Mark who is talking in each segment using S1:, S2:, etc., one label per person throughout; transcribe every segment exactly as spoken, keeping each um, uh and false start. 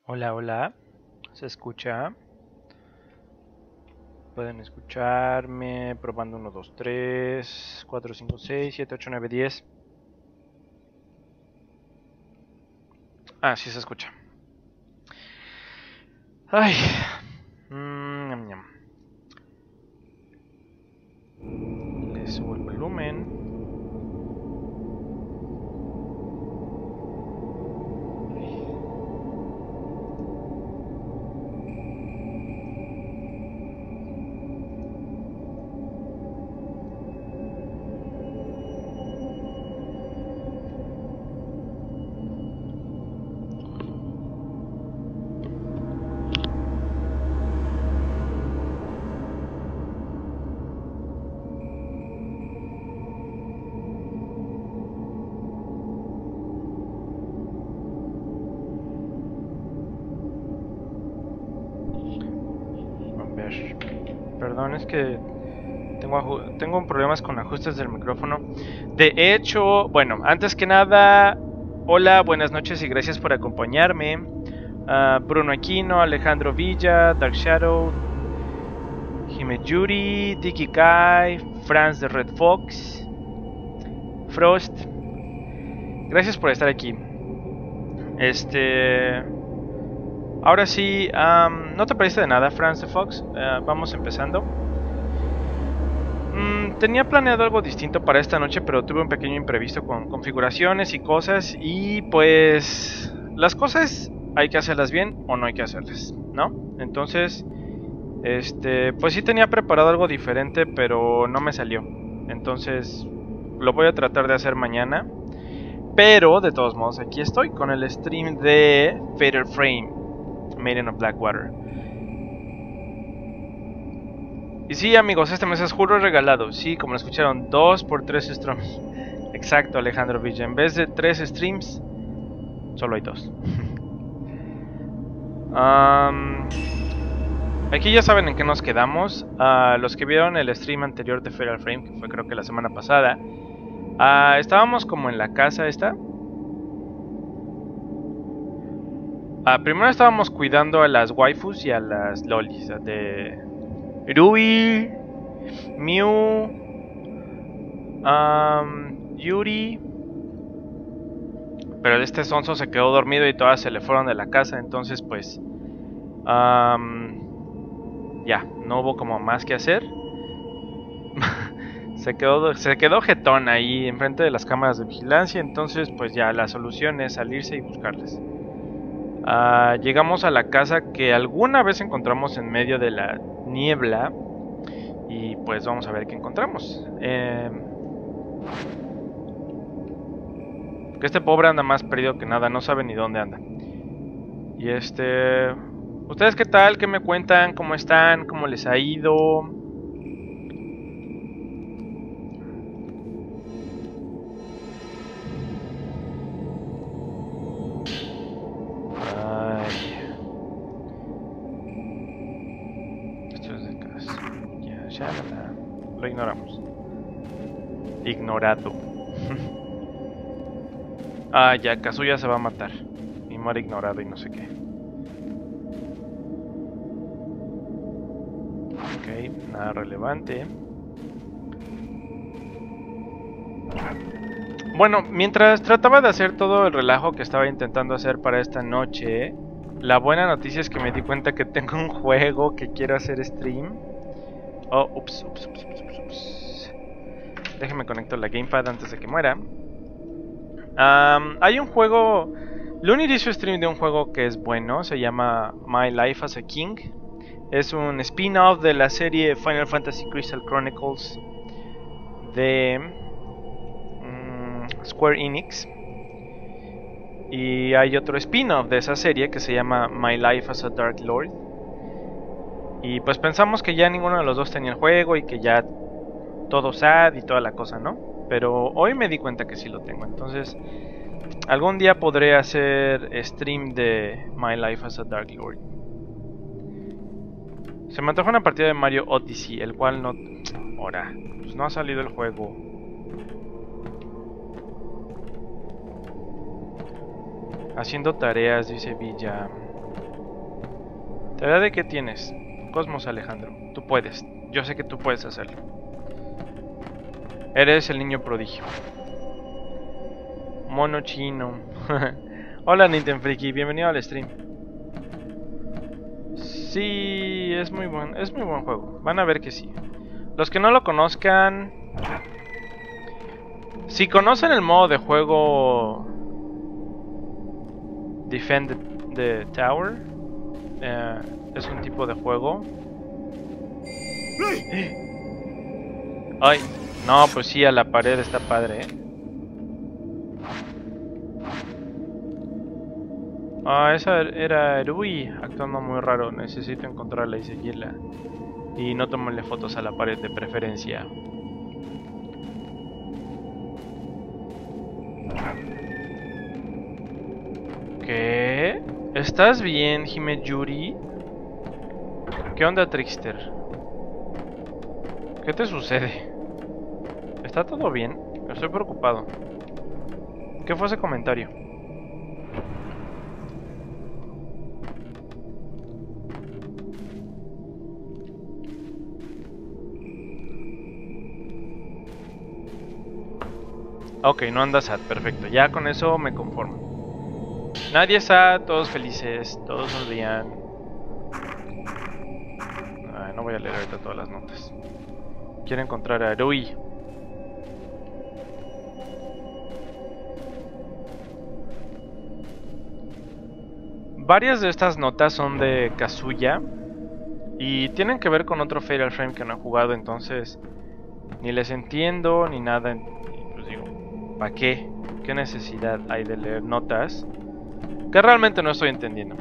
S1: Hola, hola. ¿Se escucha? Pueden escucharme probando uno, dos, tres, cuatro, cinco, seis, siete, ocho, nueve, diez. Ah, sí se escucha. Ay. Mm, ñam, ñam. Le subo el volumen. A ver. Perdón, es que tengo, tengo problemas con ajustes del micrófono. De hecho, bueno, antes que nada, hola, buenas noches y gracias por acompañarme. Uh, Bruno Aquino, Alejandro Villa, Dark Shadow, Hime Yuri, Dicky Kai, Franz de Red Fox, Frost. Gracias por estar aquí. Este. Ahora sí, um, no te perdiste de nada, Franz de Fox. Uh, vamos empezando. Mm, tenía planeado algo distinto para esta noche, pero tuve un pequeño imprevisto con configuraciones y cosas. Y pues. Las cosas hay que hacerlas bien o no hay que hacerlas, ¿no? Entonces. Este. Pues sí tenía preparado algo diferente, pero no me salió. Entonces. Lo voy a tratar de hacer mañana. Pero, de todos modos, aquí estoy con el stream de Fatal Frame, Maiden of Blackwater. Y sí, amigos, este mes es juro regalado. Sí, como lo escucharon, dos por tres streams. Exacto, Alejandro Villa. En vez de tres streams, solo hay dos. um, aquí ya saben en qué nos quedamos. Uh, los que vieron el stream anterior de Fatal Frame, que fue creo que la semana pasada, uh, estábamos como en la casa esta. Ah, primero estábamos cuidando a las waifus y a las lolis de Rui, Miu, um, Yuri. Pero este sonso se quedó dormido y todas se le fueron de la casa. Entonces pues um, ya, no hubo como más que hacer. se quedó se quedó jetón ahí enfrente de las cámaras de vigilancia. Entonces pues ya la solución es salirse y buscarles. Uh, llegamos a la casa que alguna vez encontramos en medio de la niebla. Y pues vamos a ver qué encontramos. Eh, que este pobre anda más perdido que nada. No sabe ni dónde anda. Y este... ¿Ustedes qué tal? ¿Qué me cuentan? ¿Cómo están? ¿Cómo les ha ido? Ya, ya, lo ignoramos. Ignorado. Ah, ya, Kazuya se va a matar. Y muere ignorado y no sé qué. Ok, nada relevante. Bueno, mientras trataba de hacer todo el relajo que estaba intentando hacer para esta noche, la buena noticia es que me di cuenta que tengo un juego que quiero hacer stream. Oh, ups, ups, ups, ups, ups. Déjeme conectar la gamepad antes de que muera. Um, hay un juego... Looney hizo stream de un juego que es bueno. Se llama My Life as a King. Es un spin-off de la serie Final Fantasy Crystal Chronicles de um, Square Enix. Y hay otro spin-off de esa serie que se llama My Life as a Dark Lord. Y pues pensamos que ya ninguno de los dos tenía el juego y que ya todo sad y toda la cosa, ¿no? Pero hoy me di cuenta que sí lo tengo. Entonces, algún día podré hacer stream de My Life as a Dark Lord. Se me antoja una partida de Mario Odyssey, el cual no... Ahora, pues no ha salido el juego. Haciendo tareas, dice Villa. ¿Tarea de qué tienes? Cosmos, Alejandro. Tú puedes. Yo sé que tú puedes hacerlo. Eres el niño prodigio. Mono chino. Hola, Nintendo Friki. Bienvenido al stream. Sí, es muy buen, es muy buen juego. Van a ver que sí. Los que no lo conozcan, si conocen el modo de juego Defend the Tower, eh, es un tipo de juego. Ay, no, pues sí, a la pared está padre, ¿eh? Ah, esa era Erui actuando muy raro. Necesito encontrarla y seguirla. Y no tomarle fotos a la pared de preferencia. ¿Qué? ¿Estás bien, Himejuri? ¿Qué onda, Trickster? ¿Qué te sucede? ¿Está todo bien? Estoy preocupado. ¿Qué fue ese comentario? Ok, no anda sad, perfecto. Ya con eso me conformo. Nadie sad, todos felices, todos sonrían. Ay, no voy a leer ahorita todas las notas. Quiero encontrar a Rui. Varias de estas notas son de Kazuya y tienen que ver con otro Fatal Frame que no he jugado, entonces ni les entiendo ni nada. Pues digo, ¿para qué? ¿Qué necesidad hay de leer notas que realmente no estoy entendiendo?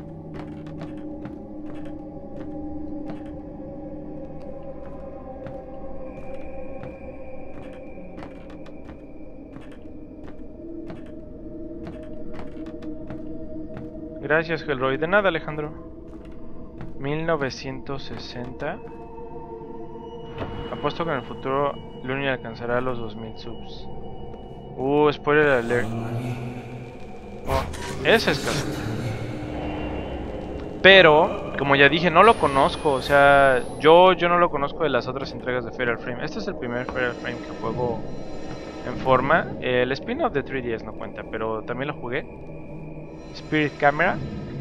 S1: Gracias, Hellroy. De nada, Alejandro. mil novecientos sesenta. Apuesto que en el futuro Looney alcanzará los dos mil subs. Uh, spoiler alert. Oh, ese es caso. Pero, como ya dije, no lo conozco. O sea, yo, yo no lo conozco de las otras entregas de Fatal Frame. Este es el primer Fatal Frame que juego en forma. El spin-off de tres D S no cuenta, pero también lo jugué. Spirit Camera.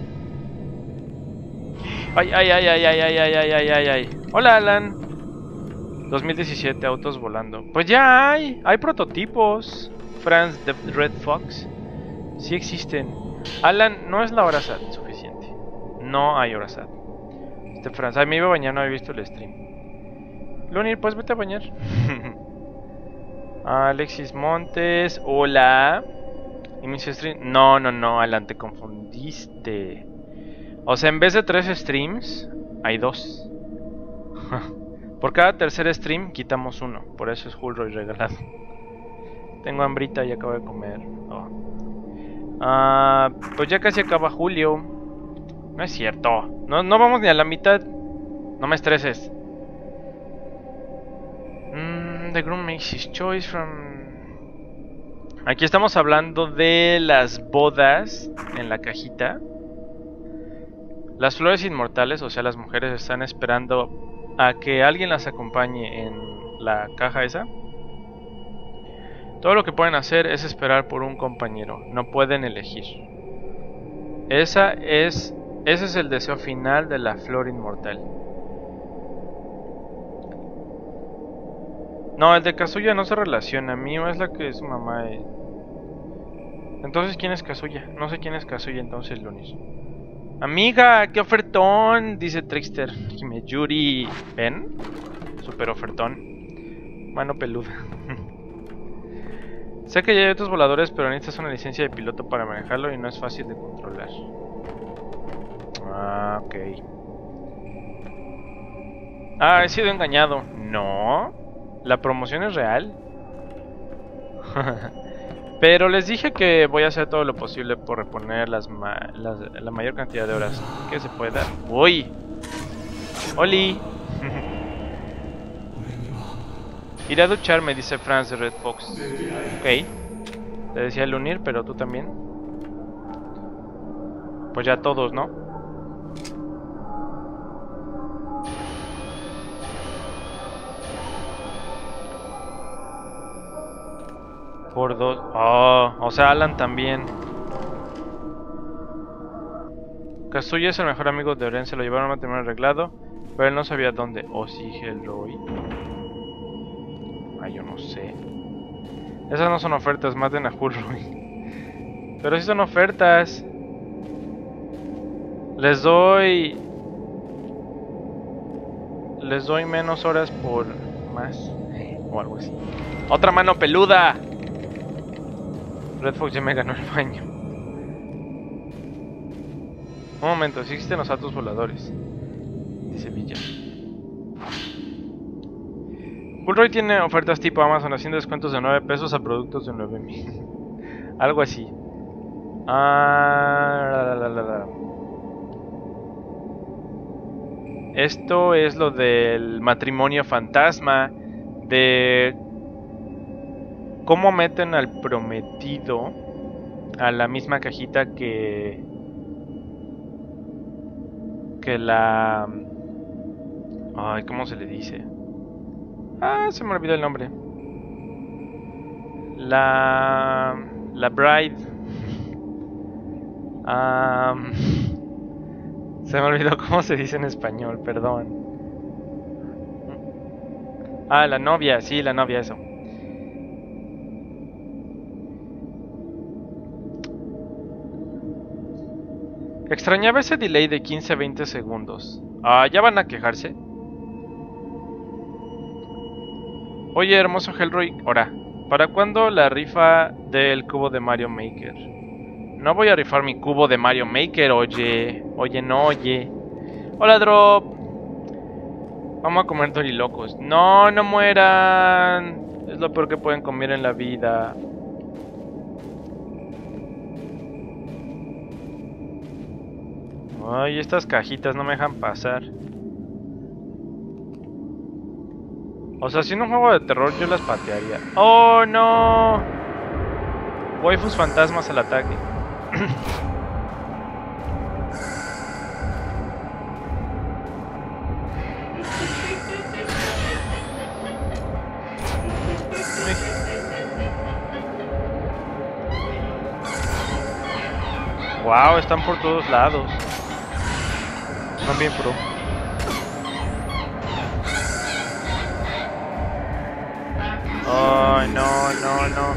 S1: Ay, ay, ay, ay, ay, ay, ay, ay, ay, ay, ay. Hola, Alan. dos mil diecisiete, autos volando. Pues ya hay, hay prototipos. Franz the Red Fox. Sí existen. Alan, no es la hora sad suficiente. No hay hora sad. Este Franz, ay, me iba a bañar, no había visto el stream. Lunir, pues vete a bañar. Alexis Montes, hola. Inicio stream. No, no, no, Alan, te confundiste. O sea, en vez de tres streams, hay dos. Por cada tercer stream quitamos uno. Por eso es Hullroy regalado. Tengo hambrita y acabo de comer. Oh. Uh, pues ya casi acaba julio. No es cierto. No, no vamos ni a la mitad. No me estreses. Mm, the groom makes his choice from... Aquí estamos hablando de las bodas en la cajita. Las flores inmortales, o sea, las mujeres están esperando a que alguien las acompañe en la caja esa. Todo lo que pueden hacer es esperar por un compañero, no pueden elegir. Esa es, ese es el deseo final de la flor inmortal. No, el de Kazuya no se relaciona. Mio es la que es su mamá. Eh. Entonces, ¿quién es Kazuya? No sé quién es Kazuya, entonces, Lunis. Amiga, qué ofertón, dice Trickster. Himejuri. ¿Ven? Super ofertón. Mano peluda. Sé que ya hay otros voladores, pero necesitas una licencia de piloto para manejarlo y no es fácil de controlar. Ah, ok. Ah, he sido engañado. No. La promoción es real. Pero les dije que voy a hacer todo lo posible por reponer las, ma las la mayor cantidad de horas que se pueda. ¡Uy! ¡Oli! Iré a ducharme, dice Franz de Red Fox. Ok. Te decía el unir, pero tú también. Pues ya todos, ¿no? Por dos. Oh, o sea, Alan también. Kazuya es el mejor amigo de Oren. Se lo llevaron a matrimonio arreglado, pero él no sabía dónde. O sí, Helloy. Ay, yo no sé. Esas no son ofertas, maten a Hulroy. Pero sí son ofertas. Les doy... Les doy menos horas por más. O algo así. ¡Otra mano peluda! Red Fox ya me ganó el baño. Un momento, sí existen los autos voladores. Dice Villa. Hulroy tiene ofertas tipo Amazon haciendo descuentos de nueve pesos a productos de nueve mil. Algo así. Ah, la, la, la, la. Esto es lo del matrimonio fantasma. De cómo meten al prometido a la misma cajita que que la... Ay, ¿cómo se le dice? Ah, se me olvidó el nombre. La... La bride. Um... Se me olvidó cómo se dice en español, perdón. Ah, la novia, sí, la novia, eso. Extrañaba ese delay de quince a veinte segundos. Ah, ¿ya van a quejarse? Oye, hermoso Helroy, ahora, ¿para cuándo la rifa del cubo de Mario Maker? No voy a rifar mi cubo de Mario Maker, oye. Oye, no, oye. Hola, Drop. Vamos a comer dorilocos. No, no mueran. Es lo peor que pueden comer en la vida. Ay, estas cajitas no me dejan pasar. O sea, si en un juego de terror yo las patearía. ¡Oh, no! Waifus fantasmas al ataque. Wow, están por todos lados. Están bien pro. Ay, no, no, no.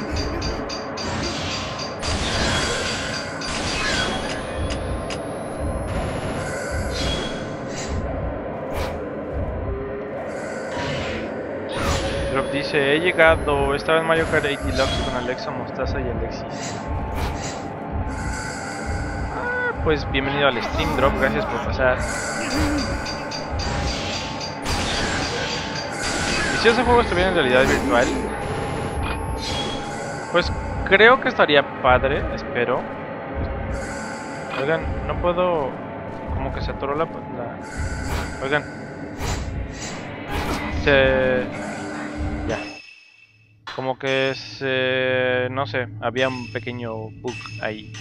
S1: Drop dice, he llegado, estaba en Mario Kart ocho Deluxe con Alexa, Mostaza y Alexis. Ah, pues bienvenido al stream, Drop, gracias por pasar. Y si ese juego estuviera en realidad virtual, pues creo que estaría padre, espero. Oigan, no puedo... Como que se atoró la... la... Oigan. Se... Ya. Como que se... No sé, había un pequeño bug ahí.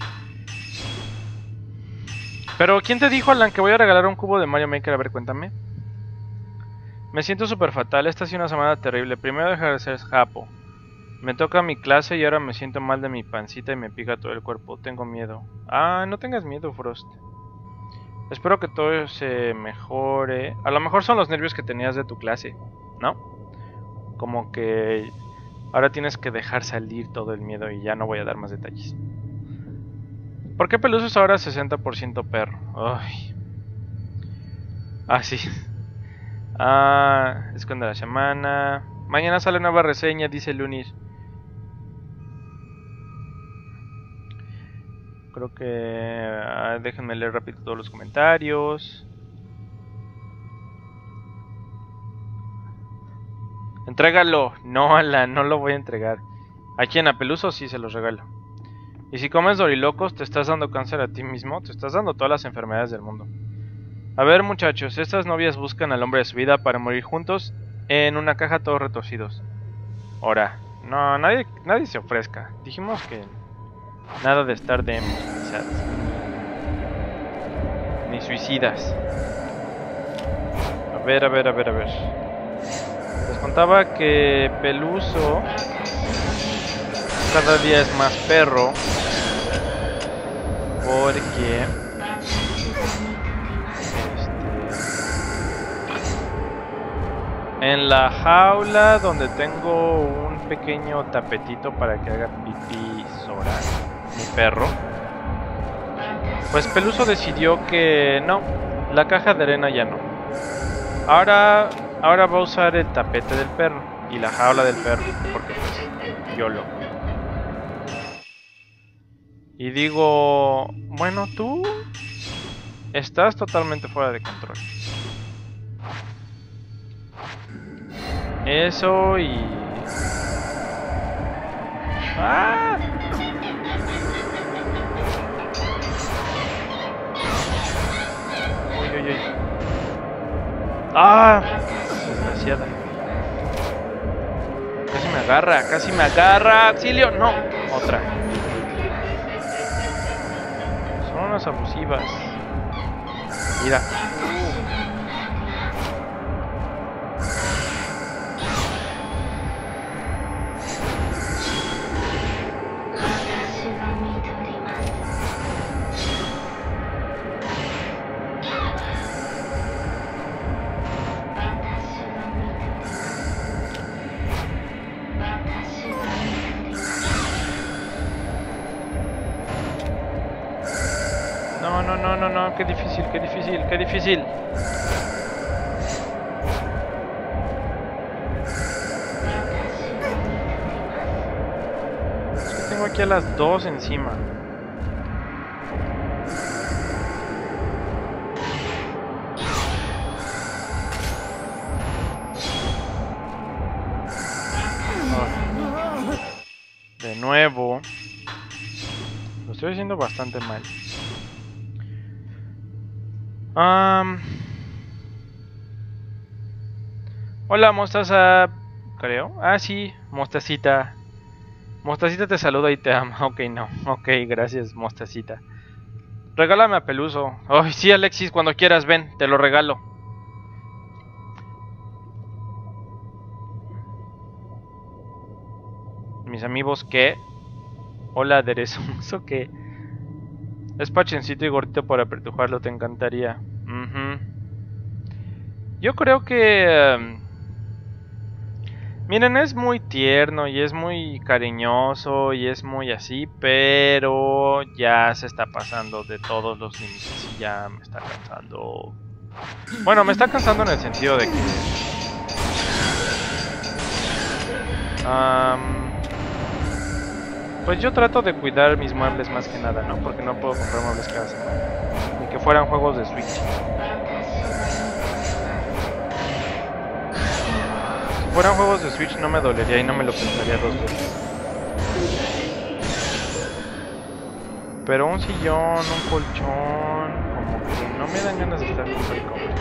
S1: Pero, ¿quién te dijo, Alan, que voy a regalar un cubo de Mario Maker? A ver, cuéntame. Me siento súper fatal, esta ha sido una semana terrible. Primero dejar de ser japo. Me toca mi clase y ahora me siento mal de mi pancita y me pica todo el cuerpo. Tengo miedo. Ah, no tengas miedo, Frost. Espero que todo se mejore. A lo mejor son los nervios que tenías de tu clase, ¿no? Como que ahora tienes que dejar salir todo el miedo y ya no voy a dar más detalles. ¿Por qué Peluso es ahora sesenta por ciento perro? Ay. Ah, sí. Ah, es cuando la semana. Mañana sale nueva reseña, dice Lunis. Creo que... Ah, déjenme leer rápido todos los comentarios. Entrégalo. No, Alan, no lo voy a entregar. ¿A quién? ¿A Peluso? Sí, se los regalo. Y si comes dorilocos, te estás dando cáncer a ti mismo. Te estás dando todas las enfermedades del mundo. A ver, muchachos, estas novias buscan al hombre de su vida para morir juntos en una caja todos retorcidos. Ahora, no, nadie, nadie se ofrezca. Dijimos que nada de estar de suicidas. Ni suicidas. A ver, a ver, a ver, a ver. Les contaba que Peluso cada día es más perro. Porque... en la jaula donde tengo un pequeño tapetito para que haga pipí Sora, mi perro, pues Peluso decidió que no, la caja de arena ya no. Ahora, ahora va a usar el tapete del perro y la jaula del perro, porque pues yo lo... Y digo, bueno, tú estás totalmente fuera de control. Eso y... ¡ah! Uy, uy, uy. ¡Ah! Desgraciada. Casi me agarra, casi me agarra. ¡Auxilio! ¡No! Otra. Son unas abusivas. Mira. No, no, no, no, no, qué difícil, qué difícil, qué difícil. Es que tengo aquí a las dos encima. Oh. De nuevo. Lo estoy haciendo bastante mal. Um... Hola, Mostaza. Creo. Ah, sí, Mostacita. Mostacita te saluda y te ama. Ok, no. Ok, gracias, Mostacita. Regálame a Peluso. Ay, sí, Alexis, cuando quieras, ven, te lo regalo. Mis amigos, ¿qué? Hola, aderezo. ¿Eso qué? Es pachencito y gordito para apertujarlo, te encantaría. Uh-huh. Yo creo que... Um, miren, es muy tierno y es muy cariñoso y es muy así, pero ya se está pasando de todos los límites y ya me está cansando. Bueno, me está cansando en el sentido de que... Um, pues yo trato de cuidar mis muebles más que nada, ¿no? Porque no puedo comprar muebles cada semana. Ni que fueran juegos de Switch. Si fueran juegos de Switch no me dolería y no me lo pensaría dos veces. Pero un sillón, un colchón, como que no me dan ganas de estar compra y compra.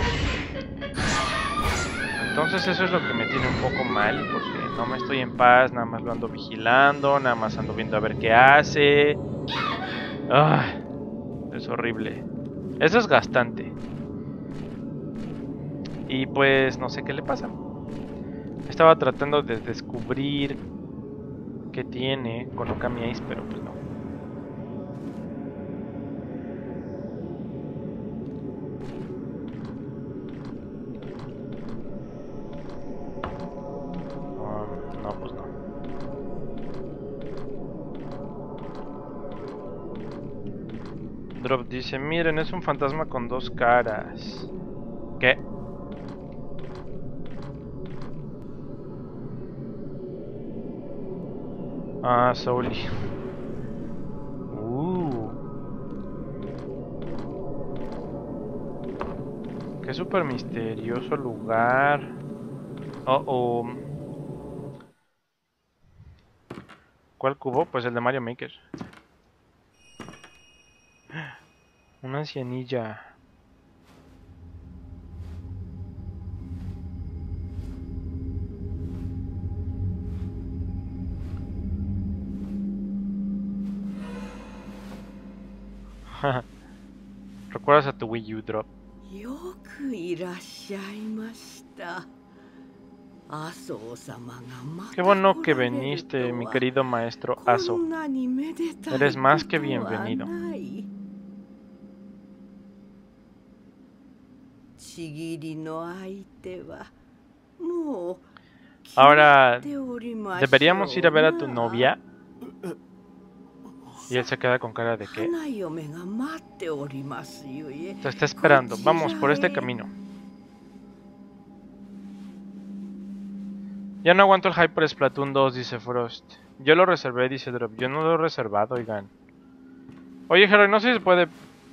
S1: Entonces eso es lo que me tiene un poco mal, porque no me estoy en paz, nada más lo ando vigilando, nada más ando viendo a ver qué hace. Ah, es horrible. Es desgastante. Y pues no sé qué le pasa. Estaba tratando de descubrir qué tiene con Okami Ace, pero pues no. Um, no, pues no. Drop dice, miren, es un fantasma con dos caras. ¿Qué? Ah, Souli. Uh. Qué súper misterioso lugar. Oh, oh. ¿Cuál cubo? Pues el de Mario Maker. Una ancianilla. ¿Recuerdas a tu Wii U, Drop?
S2: よくいらっしゃいました。
S1: Qué bueno que viniste, mi querido maestro Aso. Eres más que bienvenido. Ahora, ¿deberíamos ir a ver a tu novia? Y él se queda con cara de que te está esperando. Vamos por este camino. Ya no aguanto el hype por Splatoon dos, dice Frost. Yo lo reservé, dice Drop. Yo no lo he reservado, oigan. Oye, Heroy, no sé si se puede...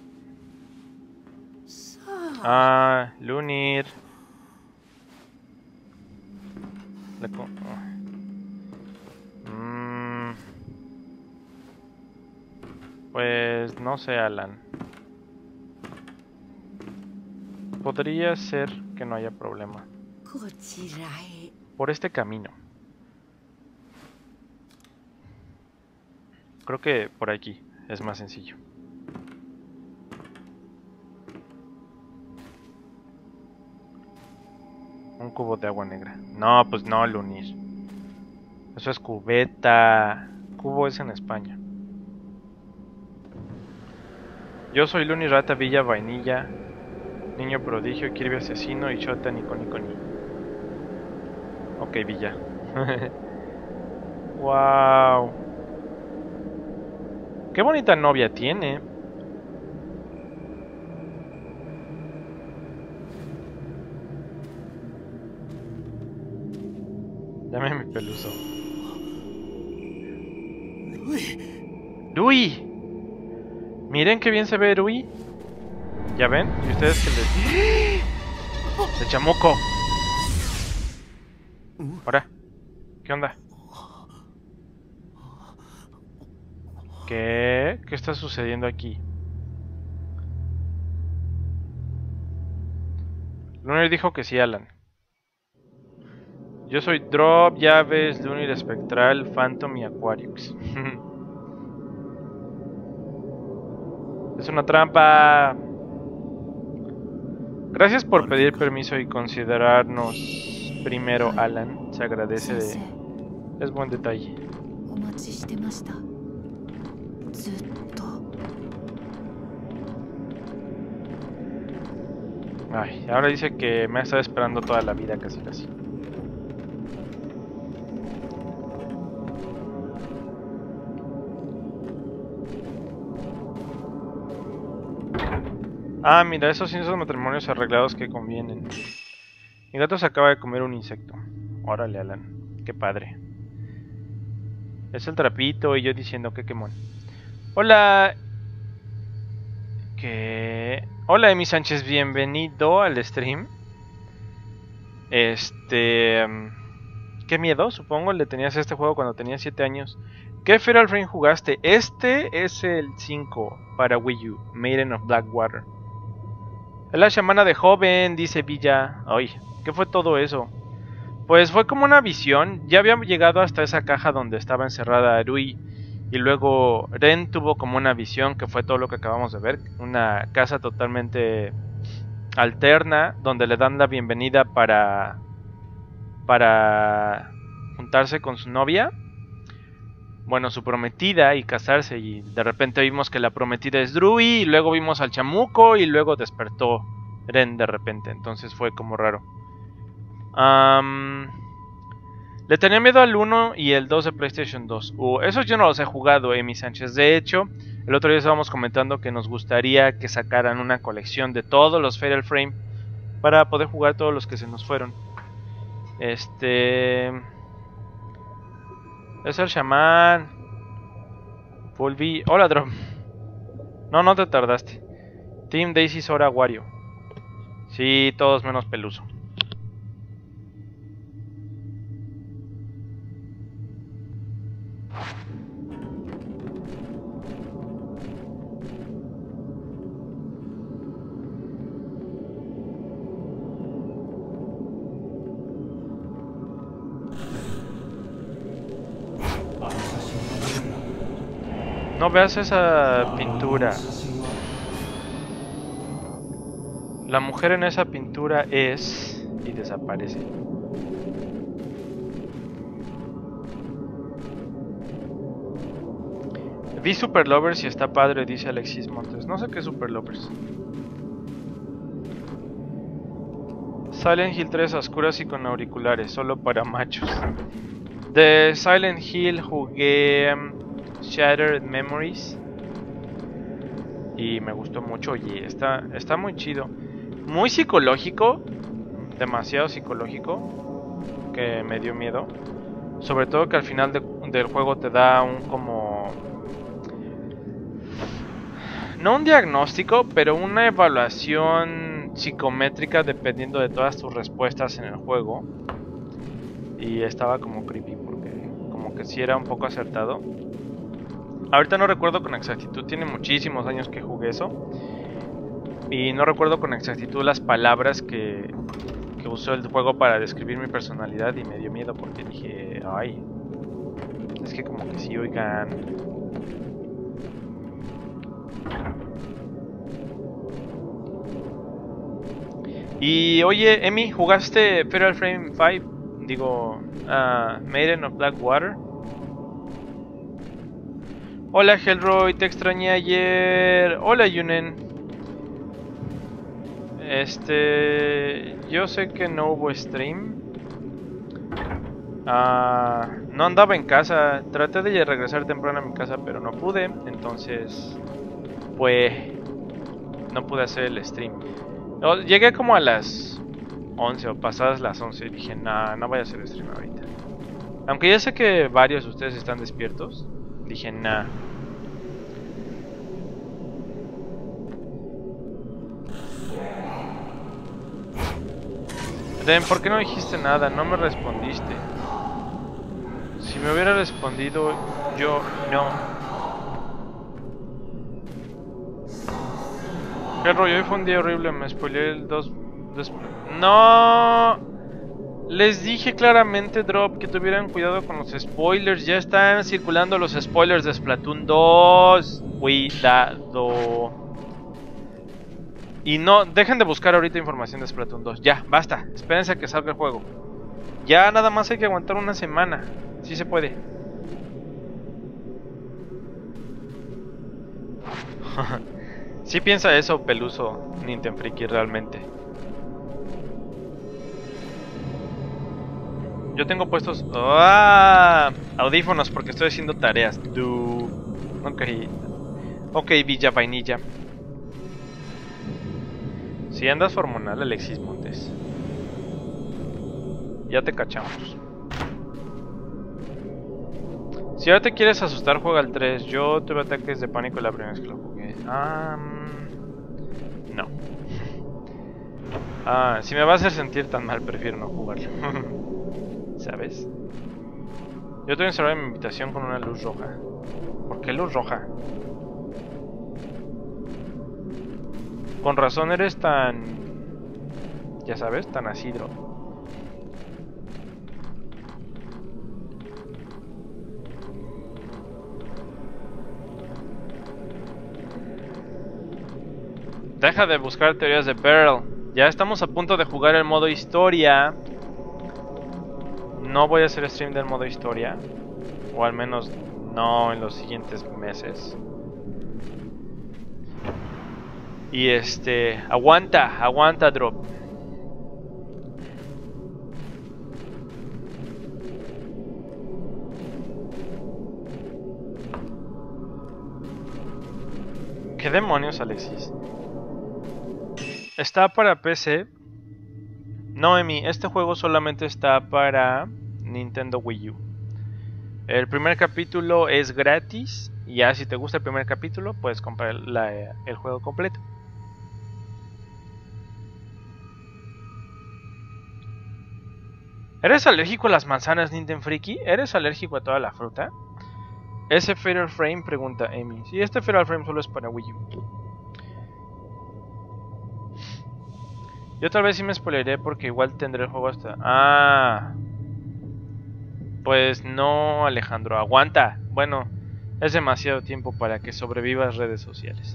S1: Ah, Lunir. Le co... mm. Pues no sé, Alan. Podría ser que no haya problema. Por este camino. Creo que por aquí es más sencillo. Un cubo de agua negra. No, pues no, Lunir. Eso es cubeta. Cubo es en España. Yo soy Lunir Rata Villa Vainilla, Niño Prodigio, Kirby Asesino y Shota Nico Nico Ni. Ok, Villa. Wow. Qué bonita novia tiene. Dame mi peluso. ¡Rui! Miren qué bien se ve Rui. ¿Ya ven? ¿Y ustedes qué les... ¡El chamuco! Ahora, ¿qué onda? ¿Qué? ¿Qué está sucediendo aquí? Lunir dijo que sí, Alan. Yo soy Drop, Llaves, Lunir Espectral, Phantom y Aquarius. Es una trampa. Gracias por pedir permiso y considerarnos primero, Alan. Se agradece. De... Es buen detalle. Ay, ahora dice que me ha estado esperando toda la vida, casi casi. Ah, mira, esos sí son matrimonios arreglados que convienen. Mi gato se acaba de comer un insecto. Órale, Alan. Qué padre. Es el trapito y yo diciendo que quemón. Hola. ¿Qué? Hola, Emi Sánchez. Bienvenido al stream. Este... Qué miedo, supongo, le tenías a este juego cuando tenías siete años. ¿Qué Fatal Frame jugaste? Este es el cinco para Wii U. Maiden of Blackwater. Es la chamana de joven, dice Villa. Ay, ¿qué fue todo eso? Pues fue como una visión. Ya habíamos llegado hasta esa caja donde estaba encerrada Rui. Y luego Ren tuvo como una visión, que fue todo lo que acabamos de ver. Una casa totalmente alterna, donde le dan la bienvenida para... Para juntarse con su novia. Bueno, su prometida y casarse, y de repente vimos que la prometida es Rui, y luego vimos al chamuco, y luego despertó Ren de repente, entonces fue como raro. Um, le tenía miedo al uno y el dos de PlayStation dos. Uh, esos yo no los he jugado, Emi Sánchez. De hecho, el otro día estábamos comentando que nos gustaría que sacaran una colección de todos los Fatal Frame para poder jugar todos los que se nos fueron. Este... Es el chamán. Volví. Hola, Drop. No, no te tardaste. Team Daisy, Sora, Wario. Sí, todos menos Peluso. No veas esa pintura. La mujer en esa pintura es... Y desaparece. Vi Super Lovers y está padre, dice Alexis Montes. No sé qué es Super Lovers. Silent Hill tres a oscuras y con auriculares, solo para machos. De Silent Hill jugué um, Shattered Memories y me gustó mucho. Oye, está, está muy chido. Muy psicológico, demasiado psicológico, que me dio miedo. Sobre todo que al final de, del juego te da un como... no un diagnóstico, pero una evaluación psicométrica dependiendo de todas tus respuestas en el juego. Y estaba como creepy porque como que sí era un poco acertado. Ahorita no recuerdo con exactitud, tiene muchísimos años que jugué eso. Y no recuerdo con exactitud las palabras que, que usó el juego para describir mi personalidad. Y me dio miedo porque dije, ay, es que como que sí, oigan. Y oye, Emi, ¿jugaste Fatal Frame cinco? Digo, uh, Maiden of Blackwater. Hola Hellroy, te extrañé ayer. Hola Yunen. Este... Yo sé que no hubo stream. Uh, no andaba en casa. Traté de regresar temprano a mi casa, pero no pude. Entonces... pues... no pude hacer el stream. Llegué como a las once o pasadas las once y dije, nah, no voy a hacer stream ahorita. Aunque ya sé que varios de ustedes están despiertos, dije, nah. Den, ¿por qué no dijiste nada? No me respondiste. Si me hubiera respondido, yo no. Qué rollo, hoy fue un día horrible, me spoileé el dos... ¡No! Les dije claramente, Drop, que tuvieran cuidado con los spoilers. Ya están circulando los spoilers de Splatoon dos. Cuidado. Y no, dejen de buscar ahorita información de Splatoon dos. Ya, basta, espérense a que salga el juego. Ya nada más hay que aguantar una semana. Sí se puede. Sí piensa eso, Peluso, Nintendo Friki, realmente. Yo tengo puestos... ¡Ah! Audífonos porque estoy haciendo tareas. Du. Ok. Ok, Villa Vainilla. Si andas hormonal, Alexis Montes. Ya te cachamos. Si ahora te quieres asustar, juega al tres. Yo tuve ataques de pánico la primera vez que lo jugué. Ah... No. Ah, si me va a hacer sentir tan mal, prefiero no jugarlo. ¿Sabes? Yo estoy encerrado en mi habitación con una luz roja. ¿Por qué luz roja? Con razón eres tan... ya sabes, tan asidro. Deja de buscar teorías de Pearl. Ya estamos a punto de jugar el modo historia. No voy a hacer stream del modo historia. O al menos no en los siguientes meses. Y este... Aguanta, aguanta, Drop. ¿Qué demonios, Alexis? Está para P C. No, Emi, este juego solamente está para Nintendo Wii U. El primer capítulo es gratis. Y ya si te gusta el primer capítulo, puedes comprar la, el juego completo. ¿Eres alérgico a las manzanas, Nintendo Friki? ¿Eres alérgico a toda la fruta? Ese Fatal Frame, pregunta Emi. Sí, este Fatal Frame solo es para Wii U. Yo tal vez sí me spoileré porque igual tendré el juego hasta... Ah. Pues no, Alejandro, aguanta. Bueno, es demasiado tiempo para que sobrevivas redes sociales.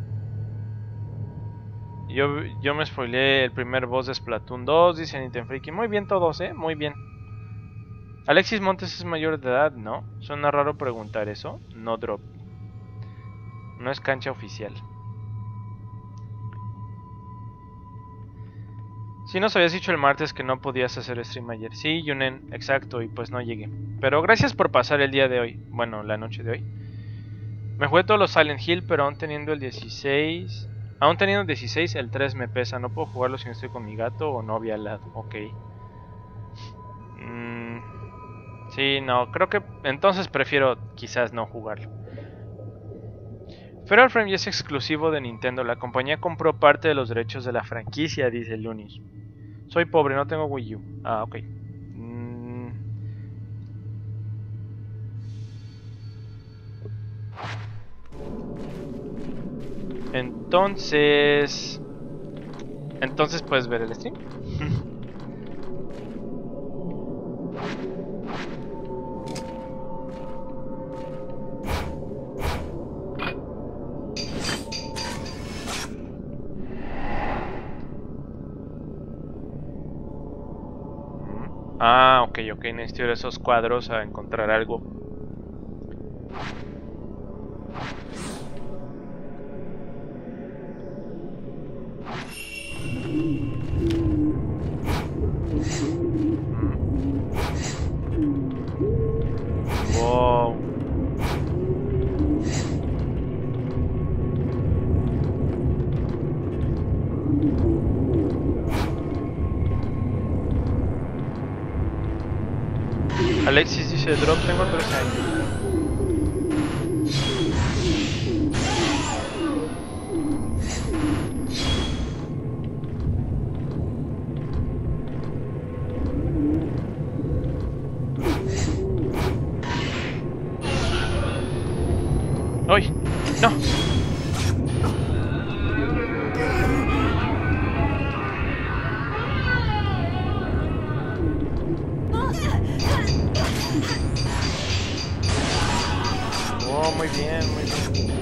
S1: Yo, yo me spoileé el primer boss de Splatoon dos, dice Nintendo Freaky. Muy bien todos, eh, muy bien. Alexis Montes es mayor de edad, ¿no? Suena raro preguntar eso. No, Drop. No es cancha oficial. Sí, nos habías dicho el martes que no podías hacer stream ayer. Sí, Yunen, exacto, y pues no llegué. Pero gracias por pasar el día de hoy. Bueno, la noche de hoy. Me jugué todos los Silent Hill, pero aún teniendo el dieciséis... Aún teniendo el dieciséis, el tres me pesa. No puedo jugarlo si no estoy con mi gato o novia al lado. Ok. Mm, sí, no, creo que... Entonces prefiero quizás no jugarlo. Fatal Frame ya es exclusivo de Nintendo. La compañía compró parte de los derechos de la franquicia, dice Lunis. Soy pobre, no tengo Wii U. Ah, ok. Mm. Entonces... Entonces puedes ver el stream. Ah, ok, ok, necesito ir a esos cuadros a encontrar algo. Wow. Alexis dice, drop, tengo tres años. ¡Ay! ¡No! Oh, muy bien, muy bien.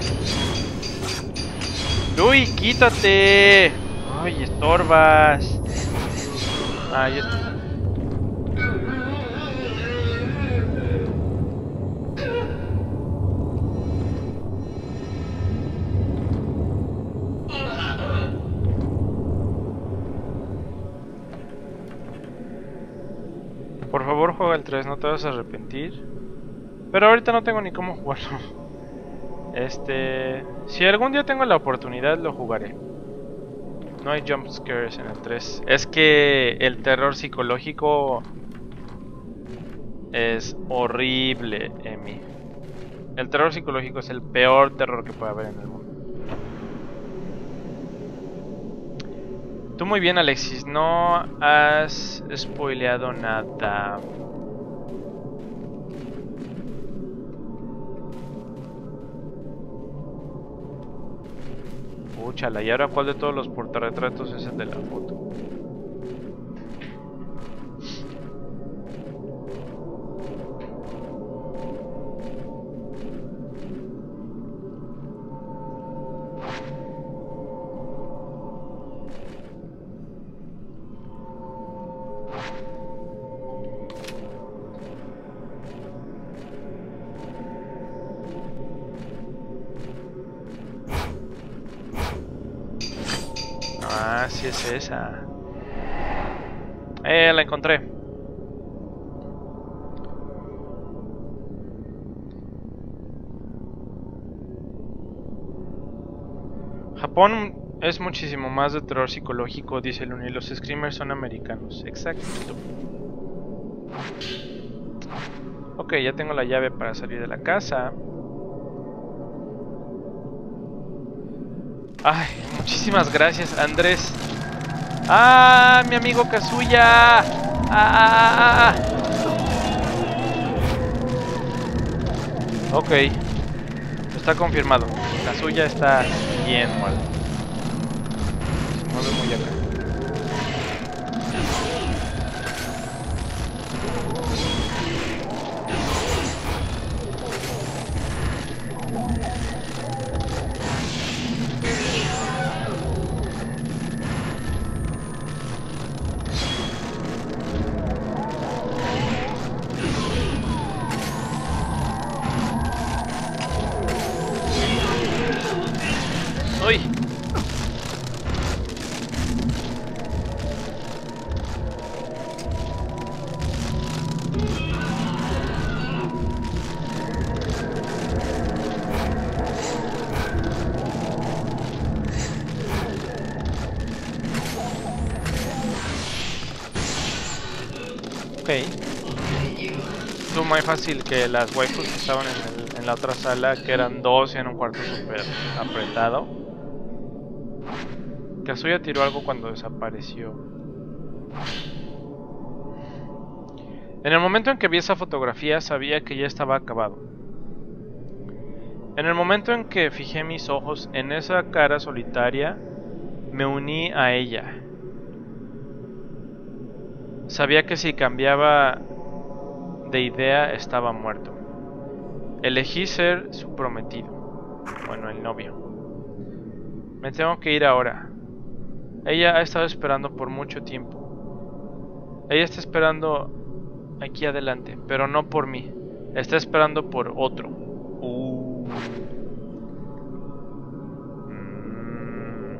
S1: ¡Uy, quítate! ¡Ay, estorbas! Ay, es... Por favor, juega el tres, no te vas a arrepentir. Pero ahorita no tengo ni cómo jugarlo. Este... Si algún día tengo la oportunidad, lo jugaré. No hay jump scares en el tres. Es que el terror psicológico es horrible, Emi. El terror psicológico es el peor terror que puede haber en el mundo. Tú muy bien, Alexis. No has spoileado nada. Úchala, ¿y ahora cuál de todos los portarretratos es el de la foto? Ah, sí es esa. Eh, la encontré. Japón es muchísimo más de terror psicológico, dice Luni. Los screamers son americanos. Exacto. Ok, ya tengo la llave para salir de la casa. Ay, muchísimas gracias, Andrés. ¡Ah, mi amigo Kazuya! ¡Ah, ah, ah, ah! Ok, está confirmado. Kazuya está bien muerto. Se mueve muy acá. Ok. Estuvo muy fácil que las waifus que estaban en, el, en la otra sala, que eran dos en un cuarto súper apretado. Kazuya tiró algo cuando desapareció. En el momento en que vi esa fotografía sabía que ya estaba acabado. En el momento en que fijé mis ojos en esa cara solitaria, me uní a ella. Sabía que si cambiaba de idea estaba muerto. Elegí ser su prometido. Bueno, el novio. Me tengo que ir ahora. Ella ha estado esperando por mucho tiempo. Ella está esperando aquí adelante, pero no por mí. Está esperando por otro. Uh. Mm.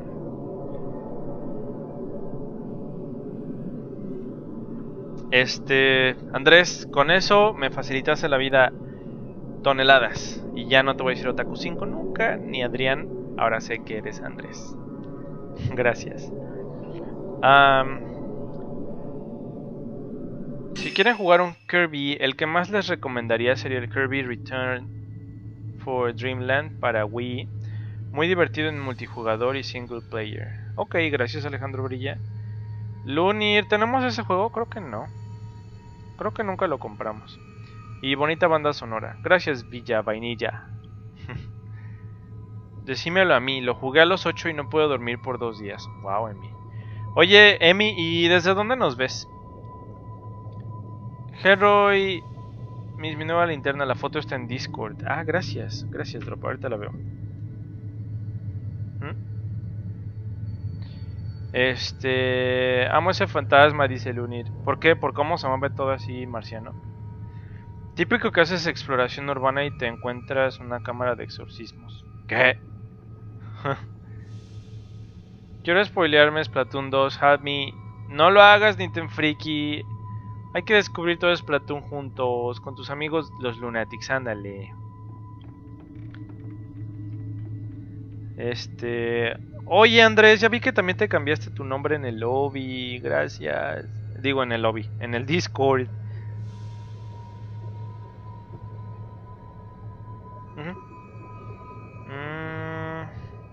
S1: Este, Andrés, con eso me facilitaste la vida toneladas. Y ya no te voy a decir Otaku cinco nunca, ni Adrián. Ahora sé que eres Andrés. Gracias. Um, si quieren jugar un Kirby, el que más les recomendaría sería el Kirby Return for Dreamland para Wii. Muy divertido en multijugador y single player. Ok, gracias Alejandro Brilla. Lunir, ¿tenemos ese juego? Creo que no. Creo que nunca lo compramos. Y bonita banda sonora. Gracias Villa Vainilla. Decímelo a mí, lo jugué a los ocho y no puedo dormir por dos días. Wow, Emi. Oye, Emi, ¿y desde dónde nos ves? Heroy, mi, mi nueva linterna, la foto está en Discord. Ah, gracias, gracias, Drop, ahorita la veo. ¿Mm? Este... Amo ese fantasma, dice Lunir. ¿Por qué? ¿Por cómo se mueve todo así marciano? Típico que haces exploración urbana y te encuentras una cámara de exorcismos. ¿Qué? Quiero spoilearme Splatoon dos, Help Me. No lo hagas, Nintendo Freaky. Hay que descubrir todo Splatoon juntos, con tus amigos los Lunatics, ándale. Este... Oye Andrés, ya vi que también te cambiaste tu nombre en el lobby, gracias. Digo en el lobby, en el Discord. Uh-huh. mm...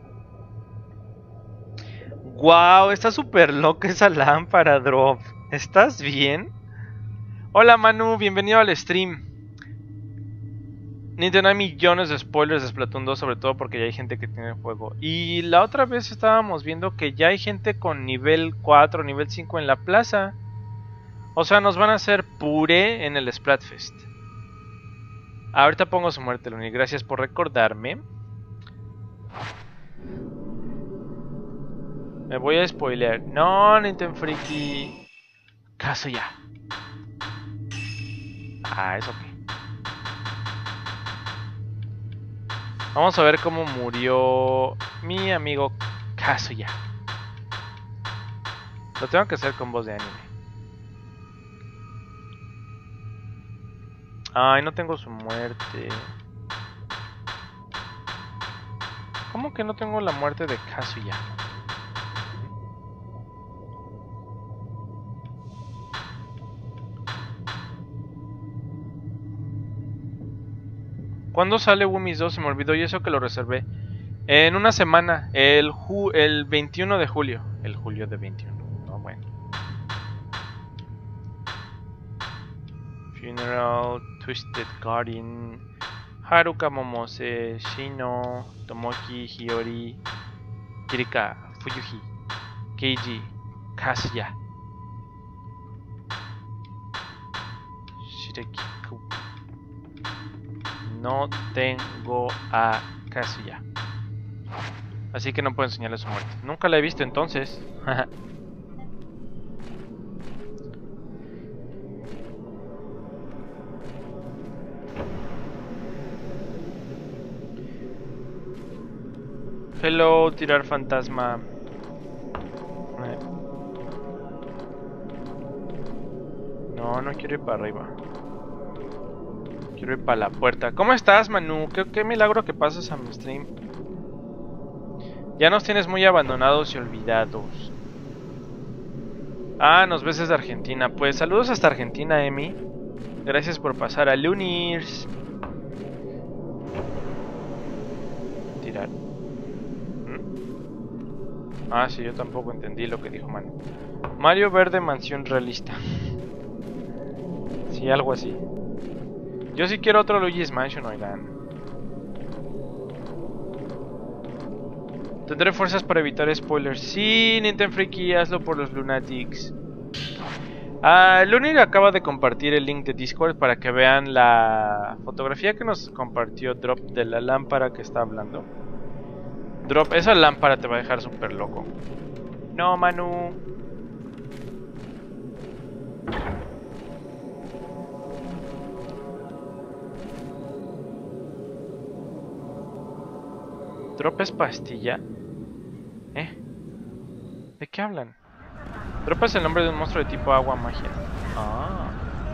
S1: Wow, está súper loca esa lámpara, Drop. ¿Estás bien? Hola Manu, bienvenido al stream. Nintendo, hay millones de spoilers de Splatoon dos, sobre todo porque ya hay gente que tiene el juego. Y la otra vez estábamos viendo que ya hay gente con nivel cuatro, nivel cinco en la plaza. O sea, nos van a hacer puré en el Splatfest. Ahorita pongo su muerte, Luni. Gracias por recordarme. Me voy a spoilear. No, Nintendo Freaky. Caso ya. Ah, eso que. Vamos a ver cómo murió mi amigo Kazuya. Lo tengo que hacer con voz de anime. Ay, no tengo su muerte. ¿Cómo que no tengo la muerte de Kazuya? ¿Cuándo sale Wumis dos? Se me olvidó y eso que lo reservé. En una semana, el, ju el veintiuno de julio. El julio de veintiuno. No, bueno. Funeral, Twisted Guardian, Haruka Momose, Shino, Tomoki, Hiyori, Kirika, Fuyuhi, Keiji, Kazuya, Shirekiku. No tengo a Kazuya, así que no puedo enseñarle su muerte. Nunca la he visto entonces. Hello, tirar fantasma. No, no quiero ir para arriba. Quiero ir para la puerta. ¿Cómo estás, Manu? ¿Qué, qué milagro que pasas a mi stream? Ya nos tienes muy abandonados y olvidados. Ah, nos ves desde Argentina. Pues saludos hasta Argentina, Emi. Gracias por pasar a Lunirs. Tirar. ¿Mm? Ah, sí, yo tampoco entendí lo que dijo Manu. Mario Verde Mansión Realista. Sí, algo así. Yo sí quiero otro Luigi's Mansion, oigan. Tendré fuerzas para evitar spoilers. Sí, Nintendo Freaky, hazlo por los Lunatics. Ah, Lunir acaba de compartir el link de Discord para que vean la fotografía que nos compartió Drop de la lámpara que está hablando. Drop, esa lámpara te va a dejar súper loco. No, Manu. Drop es pastilla. ¿Eh? ¿De qué hablan? Drop es el nombre de un monstruo de tipo agua magia. Ah.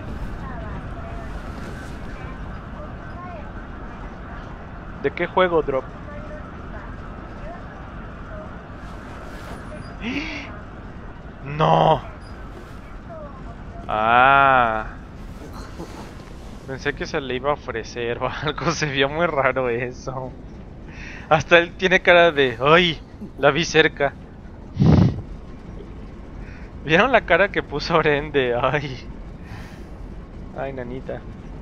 S1: ¿De qué juego, Drop? ¡No! Ah. Pensé que se le iba a ofrecer o algo. Se vio muy raro eso. Hasta él tiene cara de... ¡Ay! La vi cerca. ¿Vieron la cara que puso Oren de... ¡Ay! ¡Ay, nanita!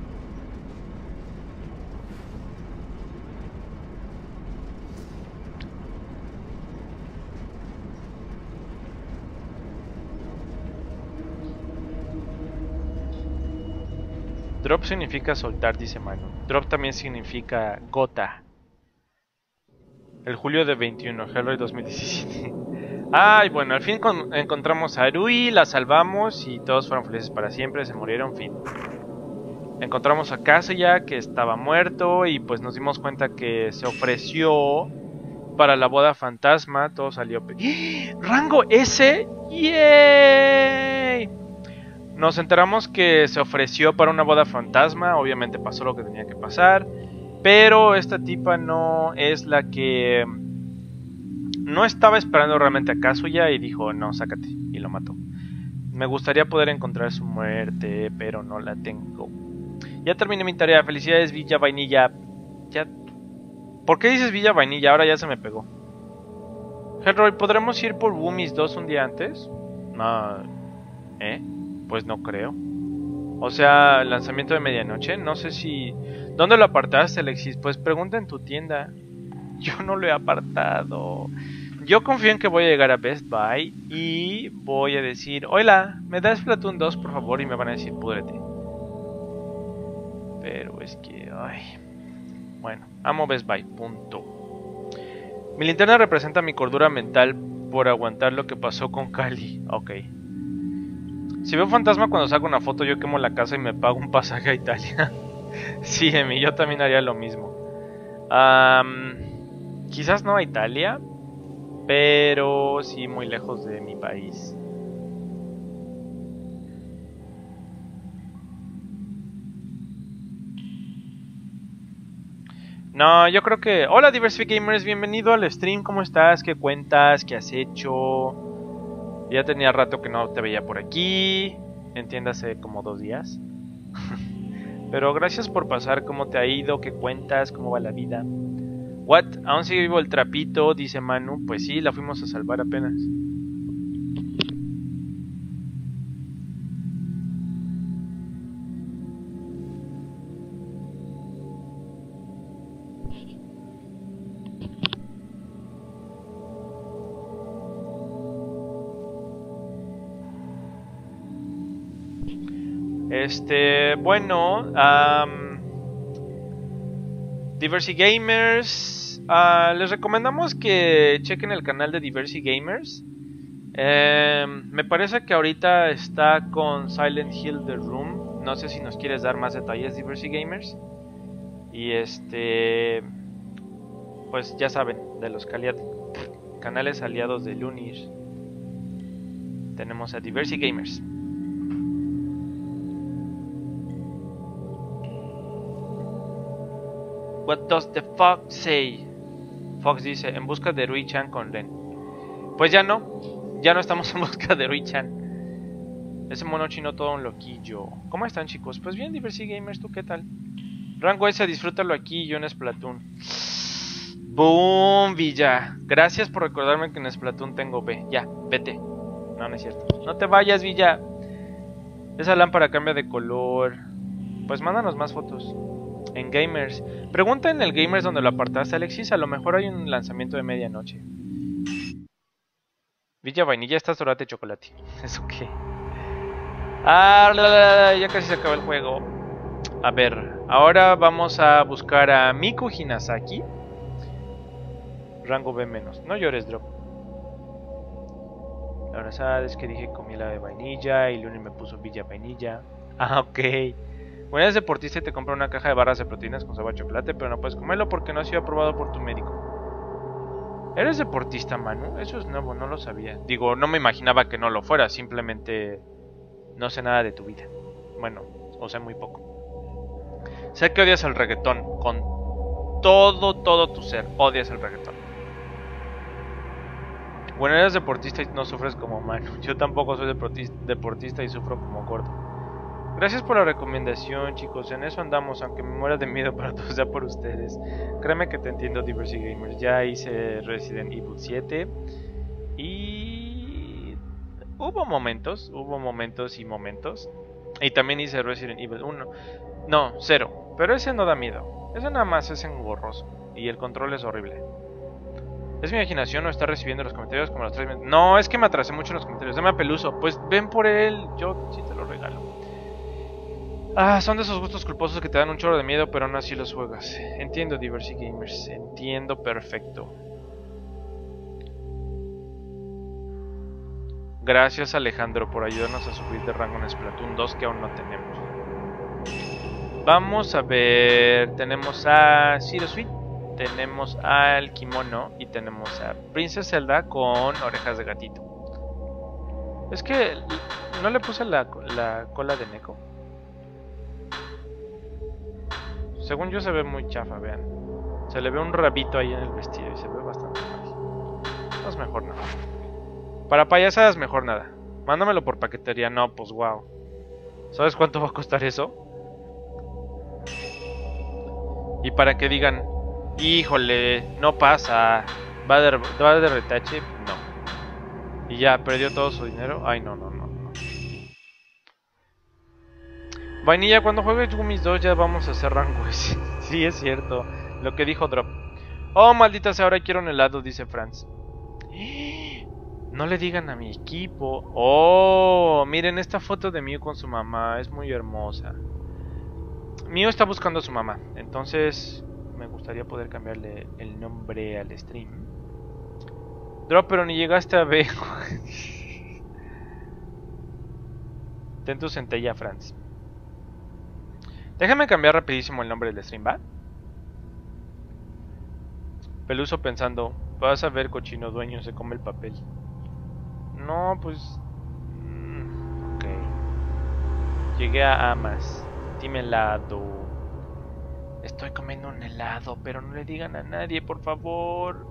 S1: Drop significa soltar, dice Manu. Drop también significa gota. El julio de veintiuno, Hellboy dos mil diecisiete. Ay, bueno, al fin encontramos a Rui, la salvamos y todos fueron felices para siempre, se murieron, fin. Encontramos a Kazuya, que estaba muerto, y pues nos dimos cuenta que se ofreció para la boda fantasma. Todo salió... ¡Ah! ¡Rango S! ¡Yay! Nos enteramos que se ofreció para una boda fantasma. Obviamente pasó lo que tenía que pasar. Pero esta tipa no es la que... No estaba esperando realmente a Kazuya y dijo, no, sácate. Y lo mató. Me gustaría poder encontrar su muerte, pero no la tengo. Ya terminé mi tarea. Felicidades, Villa Vainilla. Ya... ¿Por qué dices Villa Vainilla? Ahora ya se me pegó. Hellroy, ¿podremos ir por Woomies dos un día antes? No... ¿Eh? Pues no creo. O sea, lanzamiento de medianoche. No sé si... ¿Dónde lo apartaste, Alexis? Pues pregunta en tu tienda. Yo no lo he apartado. Yo confío en que voy a llegar a Best Buy y voy a decir, hola, ¿me das Splatoon dos por favor? Y me van a decir, púdrete. Pero es que... Ay. Bueno, amo Best Buy, punto. Mi linterna representa mi cordura mental por aguantar lo que pasó con Cali. Ok. Si veo un fantasma cuando saco una foto, yo quemo la casa y me pago un pasaje a Italia. Sí, Emi, yo también haría lo mismo. Um, quizás no a Italia, pero sí muy lejos de mi país. No, yo creo que... Hola Diversity Gamers, bienvenido al stream, ¿cómo estás? ¿Qué cuentas? ¿Qué has hecho? Ya tenía rato que no te veía por aquí. Entiéndase, como dos días. Pero gracias por pasar, ¿cómo te ha ido? ¿Qué cuentas? ¿Cómo va la vida? ¿What? ¿Aún sigue vivo el trapito? Dice Manu. Pues sí, la fuimos a salvar apenas. Este, bueno, um, Diversity Gamers, uh, les recomendamos que chequen el canal de Diversity Gamers. Eh, me parece que ahorita está con Silent Hill The Room. No sé si nos quieres dar más detalles, Diversity Gamers. Y este, pues ya saben, de los canales aliados de Lunir, tenemos a Diversity Gamers. What does the fox say? Fox dice, en busca de Rui-chan con Ren. Pues ya no, ya no estamos en busca de Rui-chan. Ese mono chino todo un loquillo. ¿Cómo están, chicos? Pues bien, Diversi Gamers, ¿tú qué tal? Rango S, disfrútalo aquí, yo en Splatoon. Boom, Villa. Gracias por recordarme que en Splatoon tengo B. Ya, vete. No, no es cierto. No te vayas, Villa. Esa lámpara cambia de color. Pues mándanos más fotos. En Gamers. Pregunta en el Gamers donde lo apartaste, Alexis. A lo mejor hay un lanzamiento de medianoche. Villa vainilla, estás dorate de chocolate. ¿Eso qué? Ah, la, la, la, ya casi se acaba el juego. A ver, ahora vamos a buscar a Miku Hinasaki. Rango B menos. No llores, Drop. La verdad es que dije comí la de vainilla y Luni me puso Villa vainilla. Ah, ok. Bueno, eres deportista y te compra una caja de barras de proteínas con sabor a chocolate, pero no puedes comerlo porque no ha sido aprobado por tu médico. ¿Eres deportista, Manu? Eso es nuevo, no lo sabía. Digo, no me imaginaba que no lo fuera, simplemente no sé nada de tu vida. Bueno, o sé muy poco. Sé que odias el reggaetón con todo, todo tu ser. Odias el reggaetón. Bueno, eres deportista y no sufres como Manu. Yo tampoco soy deportista y sufro como gordo. Gracias por la recomendación, chicos. En eso andamos, aunque me muera de miedo para todo sea por ustedes. Créeme que te entiendo, Diversi Gamers. Ya hice Resident Evil siete. Y... hubo momentos, hubo momentos y momentos. Y también hice Resident Evil uno. No, cero. Pero ese no da miedo. Ese nada más es engorroso. Y el control es horrible. ¿Es mi imaginación o está recibiendo los comentarios como los tres minutos? No, es que me atrasé mucho en los comentarios. Dame a Peluso. Pues ven por él. Yo sí te lo regalo. Ah, son de esos gustos culposos que te dan un chorro de miedo, pero aún así los juegas. Entiendo, Diversi Gamers. Entiendo perfecto. Gracias, Alejandro, por ayudarnos a subir de rango en Splatoon dos, que aún no tenemos. Vamos a ver. Tenemos a Zero Sweet. Tenemos al Kimono y tenemos a Princess Zelda con orejas de gatito. Es que no le puse la, la cola de Neko. Según yo se ve muy chafa, vean. Se le ve un rabito ahí en el vestido y se ve bastante mal. No es mejor nada. Para payasadas mejor nada. Mándamelo por paquetería. No, pues wow. ¿Sabes cuánto va a costar eso? Y para que digan... híjole, no pasa. ¿Va de, va de retache? No. Y ya, perdió todo su dinero. Ay, no, no, no, no. Vainilla, cuando juegues Gummies dos ya vamos a hacer rango. Sí, es cierto. Lo que dijo Drop. Oh, maldita sea, ahora quiero un helado, dice Franz. No le digan a mi equipo. Oh, miren esta foto de Mew con su mamá. Es muy hermosa. Mew está buscando a su mamá. Entonces... me gustaría poder cambiarle el nombre al stream. Drop, pero ni llegaste a ver. Ten tu centella, Franz. Déjame cambiar rapidísimo el nombre del stream, ¿va? Peluso pensando, vas a ver, cochino dueño, se come el papel. No, pues... ok. Llegué a Amas. Dime helado. Estoy comiendo un helado, pero no le digan a nadie, por favor.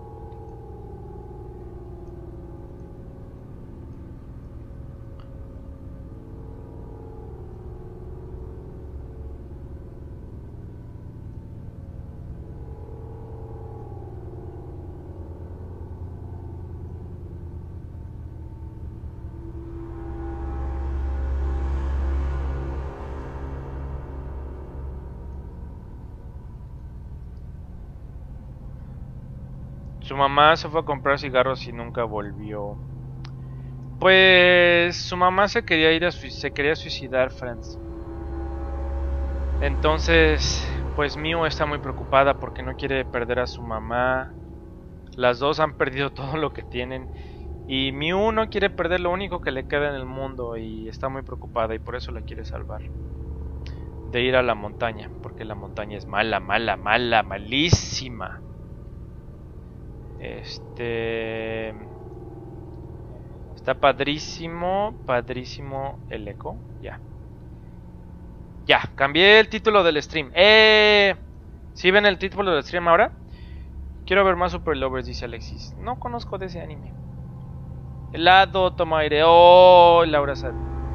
S1: Su mamá se fue a comprar cigarros y nunca volvió. Pues su mamá se quería ir a se quería suicidar, Franz. Entonces, pues Mew está muy preocupada porque no quiere perder a su mamá. Las dos han perdido todo lo que tienen y Mew no quiere perder lo único que le queda en el mundo y está muy preocupada y por eso la quiere salvar. De ir a la montaña, porque la montaña es mala, mala, mala, malísima. Este... está padrísimo, padrísimo el eco. Ya. Ya, cambié el título del stream. ¡Eh! ¿Sí ven el título del stream ahora? Quiero ver más Super Lovers, dice Alexis. No conozco de ese anime. Helado, toma aire. ¡Oh! Laura Sad.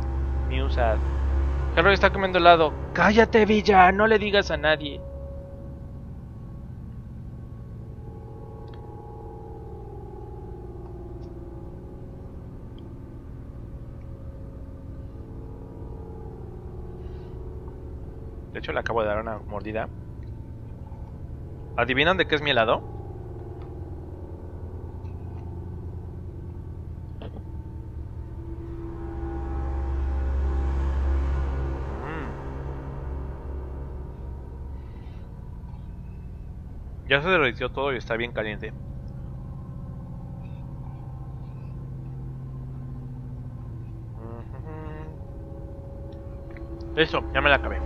S1: Mew sad. Harry está comiendo helado. ¡Cállate, Villa! No le digas a nadie. De hecho, le acabo de dar una mordida. ¿Adivinan de qué es mi helado? Mm. Ya se derritió todo y está bien caliente. Listo, ya me la acabé.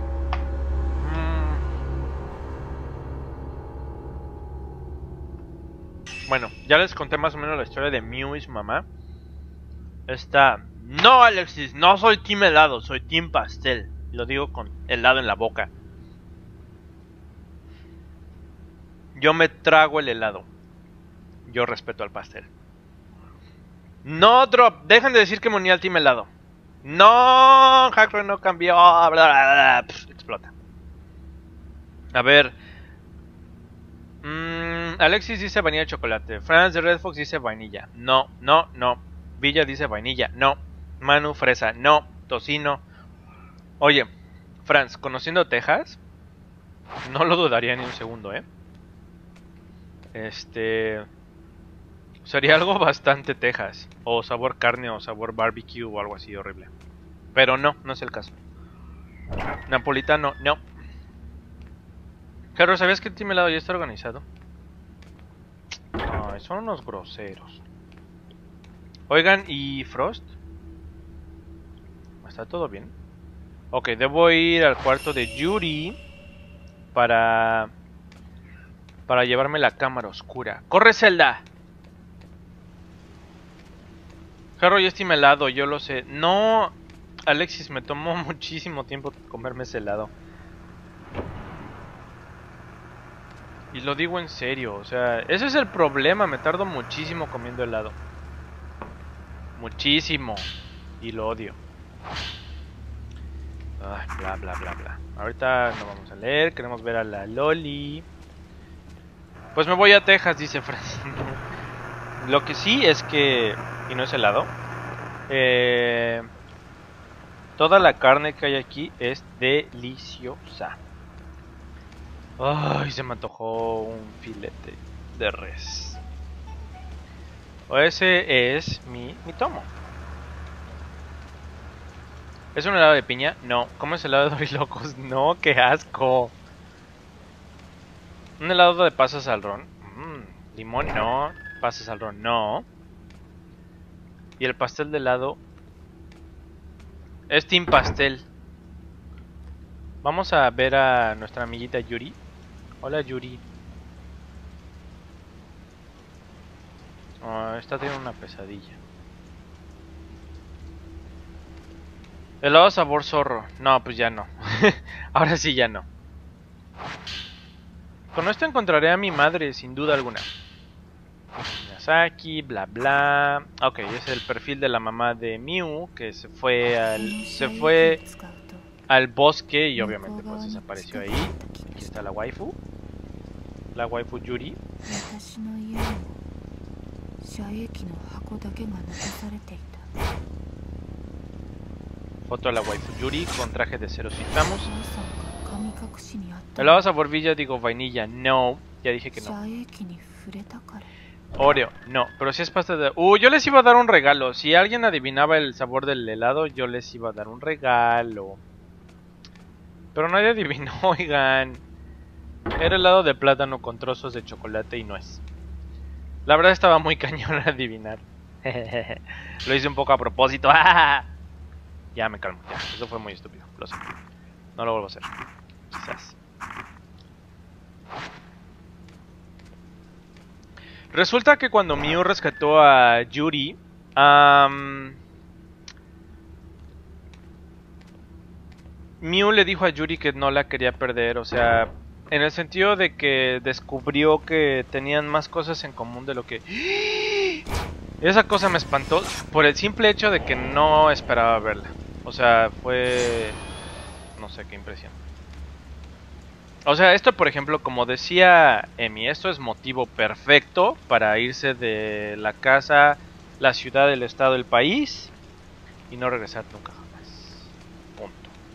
S1: Bueno, ya les conté más o menos la historia de Mew y su mamá. Está... No, Alexis, no soy team helado, soy team pastel. Lo digo con helado en la boca. Yo me trago el helado. Yo respeto al pastel. No, Drop, dejen de decir que me uní al team helado. No, Hackroy no cambió. Bla, bla, bla, pf, explota. A ver... Mm, Alexis dice vainilla de chocolate. Franz de Red Fox dice vainilla. No, no, no. Villa dice vainilla. No. Manu, fresa. No. Tocino. Oye, Franz, conociendo Texas, no lo dudaría ni un segundo, ¿eh? Este... Sería algo bastante Texas. O sabor carne o sabor barbecue o algo así horrible. Pero no, no es el caso. Napolitano, no. Claro, ¿sabías que el team helado ya está organizado? Ay, son unos groseros. Oigan, ¿y Frost? ¿Está todo bien? Ok, debo ir al cuarto de Yuri para... para llevarme la cámara oscura. ¡Corre, Zelda! Harry ya está helado, yo lo sé. No, Alexis, me tomó muchísimo tiempo comerme ese helado. Y lo digo en serio, o sea, ese es el problema, me tardo muchísimo comiendo helado. Muchísimo. Y lo odio. Ay, bla, bla, bla, bla. Ahorita no vamos a leer, queremos ver a la Loli. Pues me voy a Texas, dice Franz. Lo que sí es que... Y no es helado. Eh, toda la carne que hay aquí es deliciosa. Ay, se me antojó un filete de res. O ese es mi, mi tomo. ¿Es un helado de piña? No. ¿Cómo es helado de dorilocos? No, qué asco. ¿Un helado de pasas al ron? Mm, limón, no. Pasas al ron, no. Y el pastel de helado es team pastel. Vamos a ver a nuestra amiguita Yuri. Hola, Yuri. Oh, está teniendo una pesadilla. Helado sabor zorro. No, pues ya no. Ahora sí ya no. Con esto encontraré a mi madre, sin duda alguna. Miyazaki, bla bla. Ok, es el perfil de la mamá de Mew, que se fue al se fue al bosque y obviamente pues desapareció ahí. Aquí está la waifu. La waifu Yuri. Foto de la waifu Yuri con traje de Zero Suit Samus. Helado sabor Villa, digo vainilla. No, ya dije que no. Oreo, no, pero si es pasta de... Uh, yo les iba a dar un regalo. Si alguien adivinaba el sabor del helado, yo les iba a dar un regalo. Pero nadie adivinó, oigan. Era helado de plátano con trozos de chocolate y nuez. La verdad estaba muy cañón a adivinar. Lo hice un poco a propósito. Ya me calmo, ya. Eso fue muy estúpido, lo sé. No lo vuelvo a hacer. Quizás. Resulta que cuando Mew rescató a Yuri, um, Mew le dijo a Yuri que no la quería perder, o sea, en el sentido de que descubrió que tenían más cosas en común de lo que... Esa cosa me espantó por el simple hecho de que no esperaba verla. O sea, fue... no sé, qué impresión. O sea, esto por ejemplo, como decía Emi, esto es motivo perfecto para irse de la casa, la ciudad, el estado, el país y no regresar nunca jamás. Punto.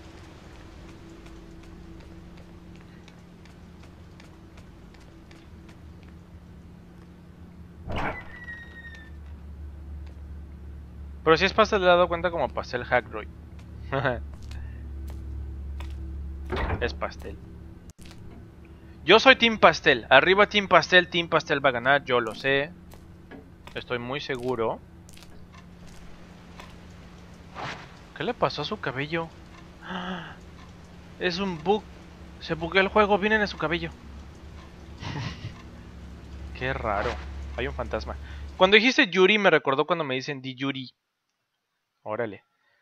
S1: Pero si es pastel de helado cuenta como pastel Hackroy. Es pastel. Yo soy Team Pastel. Arriba Team Pastel, Team Pastel va a ganar, yo lo sé. Estoy muy seguro. ¿Qué le pasó a su cabello? Es un bug. Se bugueó el juego, vienen en su cabello. Qué raro. Hay un fantasma. Cuando dijiste Yuri me recordó cuando me dicen Di Yuri. Órale.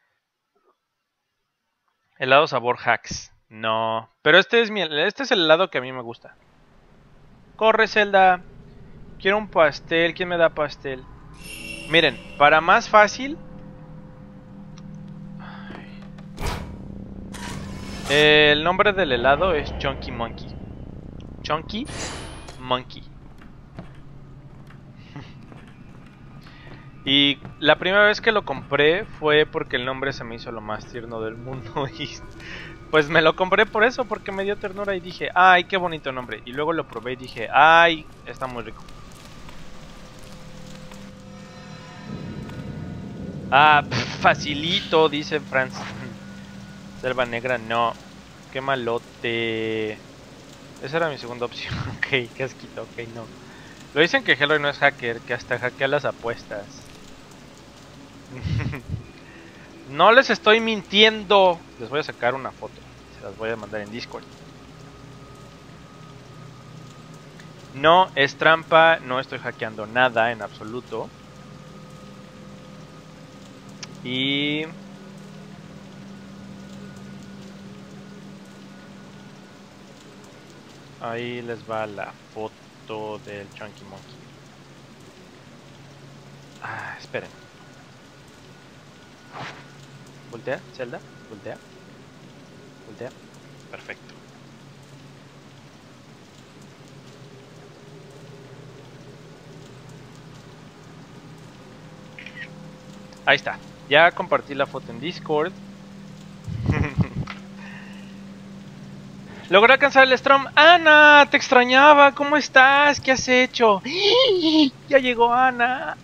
S1: Helado sabor hacks. No. Pero este es mi, este es el helado que a mí me gusta. Corre, Zelda. Quiero un pastel. ¿Quién me da pastel? Miren, para más fácil. El nombre del helado es Chunky Monkey. Chunky Monkey. Y la primera vez que lo compré fue porque el nombre se me hizo lo más tierno del mundo. Y pues me lo compré por eso, porque me dio ternura y dije, ay, qué bonito nombre. Y luego lo probé y dije, ay, está muy rico. Ah, pff, facilito, dice Franz. Selva negra, no. Qué malote. Esa era mi segunda opción. Ok, qué asquito, ok, no. Lo dicen que Helloy no es hacker, que hasta hackea las apuestas. No les estoy mintiendo. Les voy a sacar una foto. Se las voy a mandar en Discord. No es trampa, no estoy hackeando nada en absoluto. Y... ahí les va la foto del Chunky Monkey. Ah, esperen. Voltea, Zelda, voltea. Voltea. Perfecto. Ahí está. Ya compartí la foto en Discord. Logré alcanzar el Strom. Ana, te extrañaba. ¿Cómo estás? ¿Qué has hecho? Ya llegó Ana.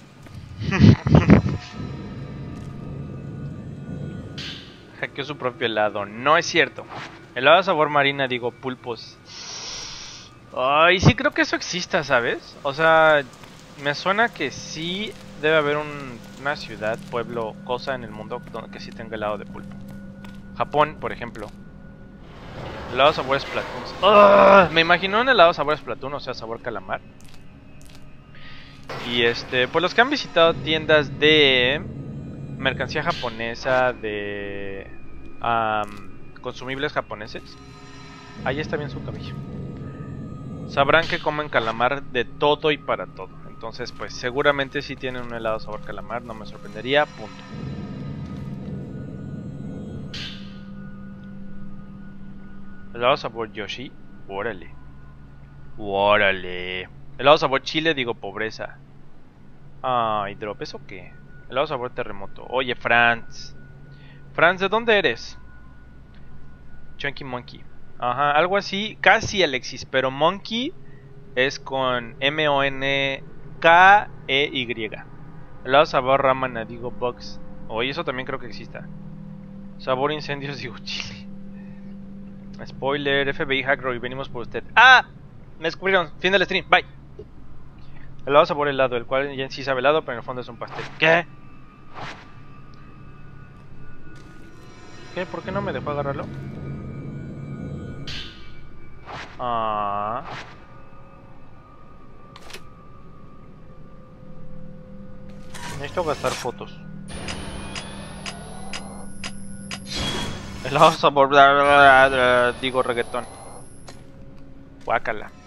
S1: Hackeó su propio helado. No es cierto. Helado sabor marina, digo, pulpos. Ay, sí creo que eso exista, ¿sabes? O sea, me suena que sí debe haber un, una ciudad, pueblo, cosa en el mundo donde que sí tenga helado de pulpo. Japón, por ejemplo. Helado sabor Splatoon. ¡Oh! Me imaginó un helado sabor Splatoon, o sea, sabor calamar. Y este, pues los que han visitado tiendas de mercancía japonesa, de um, consumibles japoneses, ahí está bien su cabello. Sabrán que comen calamar de todo y para todo. Entonces, pues seguramente sí tienen un helado sabor calamar, no me sorprendería, punto. Helado sabor Yoshi, órale. Órale. Helado sabor chile, digo pobreza. Ay, drop, ¿eso qué? Helado sabor terremoto. Oye, Franz. Franz, ¿de dónde eres? Chunky Monkey. Ajá, algo así, casi Alexis, pero Monkey es con M O N K E Y. Helado sabor Ramana, digo Bugs. Oye, eso también creo que exista. Sabor incendios, digo chile. Spoiler, F B I Hackroy, venimos por usted. ¡Ah! Me descubrieron, fin del stream, bye. Helado sabor helado, el cual ya en sí sabe helado, pero en el fondo es un pastel. ¿Qué? ¿Qué? ¿Por qué no me dejó agarrarlo? Ah. Necesito gastar fotos. Helado sabor... Bla, bla, bla, bla, digo reggaetón. Guácala.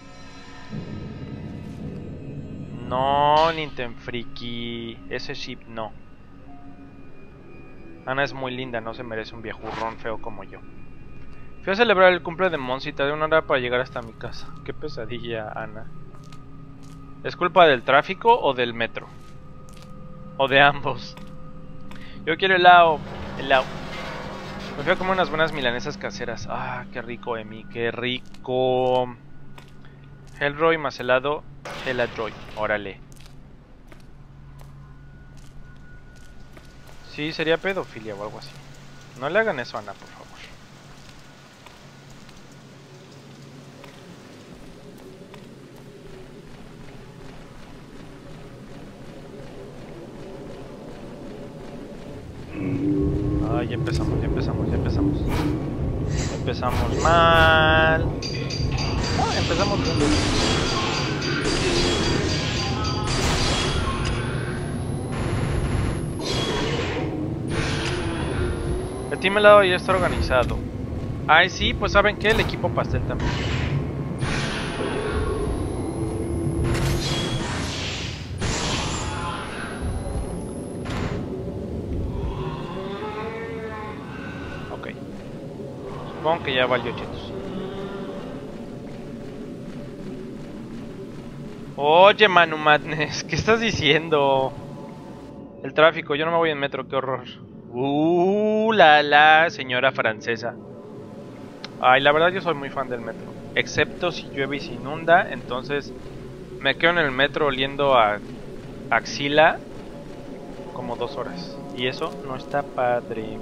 S1: No, Nintendo Friki. Ese chip no. Ana es muy linda, no se merece un viejurrón feo como yo. Fui a celebrar el cumple de Monsi y tardé una hora para llegar hasta mi casa. Qué pesadilla, Ana. ¿Es culpa del tráfico o del metro? O de ambos. Yo quiero helado. Helado. Me fui a comer unas buenas milanesas caseras. Ah, qué rico, Emi. Qué rico. Hellroy más helado. Heladroy. Órale. Sí, sería pedofilia o algo así. No le hagan eso a Ana, por favor. Ay, ya empezamos, ya empezamos, ya empezamos. Empezamos mal. Ah, empezamos bien. El team helado ya está organizado. Ay, sí, pues ¿saben qué? El equipo pastel también. Ok. Supongo que ya valió, chetos. Oye, Manu Madness, ¿qué estás diciendo? El tráfico, yo no me voy en metro, qué horror. Uh, la la, señora francesa. Ay, la verdad yo soy muy fan del metro. Excepto si llueve y se inunda, entonces me quedo en el metro oliendo a axila como dos horas. Y eso no está padre.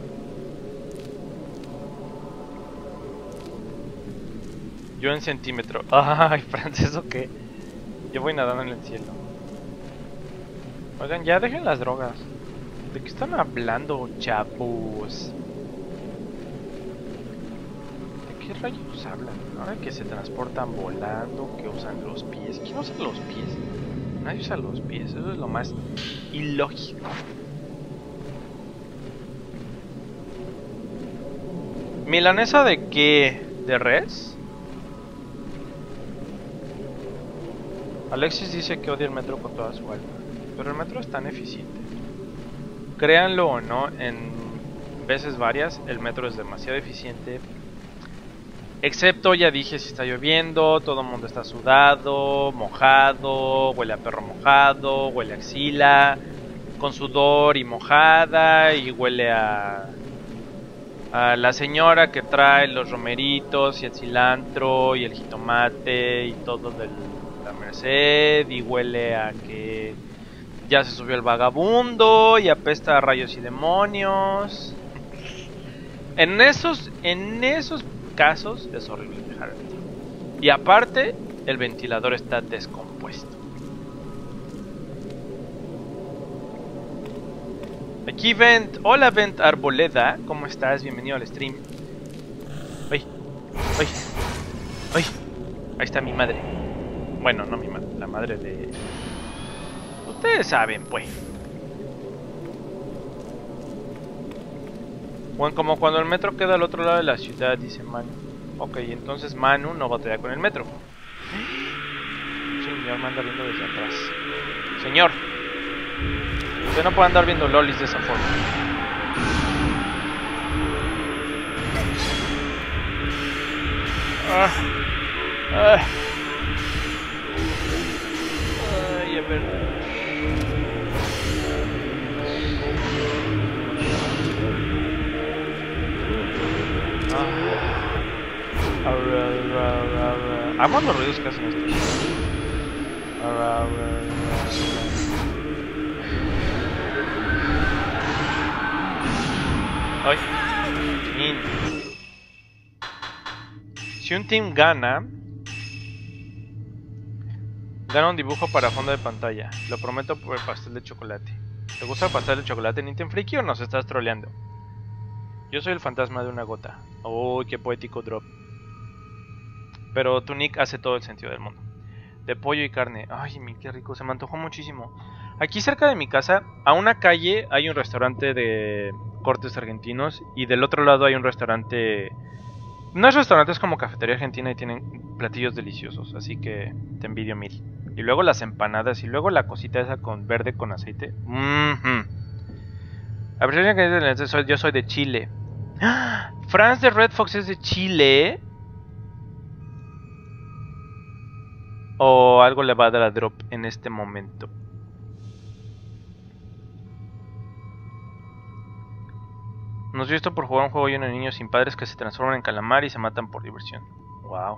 S1: Yo en centímetro. Ay, francés, ¿o qué? Yo voy nadando en el cielo. Oigan, ya dejen las drogas. ¿De qué están hablando, chavos? ¿De qué rayos hablan? Ahora que se transportan volando, que usan los pies. ¿Quién usa los pies? Nadie usa los pies, eso es lo más ilógico. ¿Milanesa de qué? ¿De res? Alexis dice que odia el metro con toda su alma. Pero el metro es tan eficiente. Créanlo o no, en veces varias el metro es demasiado eficiente. Excepto, ya dije, si está lloviendo, todo el mundo está sudado, mojado, huele a perro mojado, huele a axila, con sudor y mojada, y huele a, a la señora que trae los romeritos y el cilantro y el jitomate y todo de la Merced, y huele a que ya se subió el vagabundo y apesta a rayos y demonios. En esos, en esos casos es horrible dejar el metro. Y aparte, el ventilador está descompuesto. Aquí Vent, hola Vent Arboleda, ¿cómo estás? Bienvenido al stream. Ay, ay, ay, ahí está mi madre. Bueno, no mi madre, la madre de... Ustedes saben, pues. Bueno, como cuando el metro queda al otro lado de la ciudad, dice Manu. Ok, entonces Manu no batalla con el metro. Señor, me anda viendo desde atrás. Señor, usted no puede andar viendo lolis de esa forma. Ah, ah. Ay, a ver. Amo los ruidos que hacen estos. Ay, fin. Si un team gana, gana un dibujo para fondo de pantalla. Lo prometo por el pastel de chocolate. ¿Te gusta el pastel de chocolate, Nintendo Freaky, o nos estás troleando? Yo soy el fantasma de una gota. Uy, qué poético drop. Pero tu nick hace todo el sentido del mundo. De pollo y carne. Ay, mi, qué rico. Se me antojó muchísimo. Aquí cerca de mi casa, a una calle, hay un restaurante de cortes argentinos. Y del otro lado hay un restaurante... No es restaurante, es como cafetería argentina y tienen platillos deliciosos. Así que te envidio mil. Y luego las empanadas y luego la cosita esa con verde con aceite. Mm-hmm. A ver, que soy, yo soy de Chile. ¡Ah! Franz de Red Fox es de Chile. O algo le va a dar a drop en este momento. Nos dio esto por jugar un juego lleno de niños sin padres que se transforman en calamar y se matan por diversión. Wow.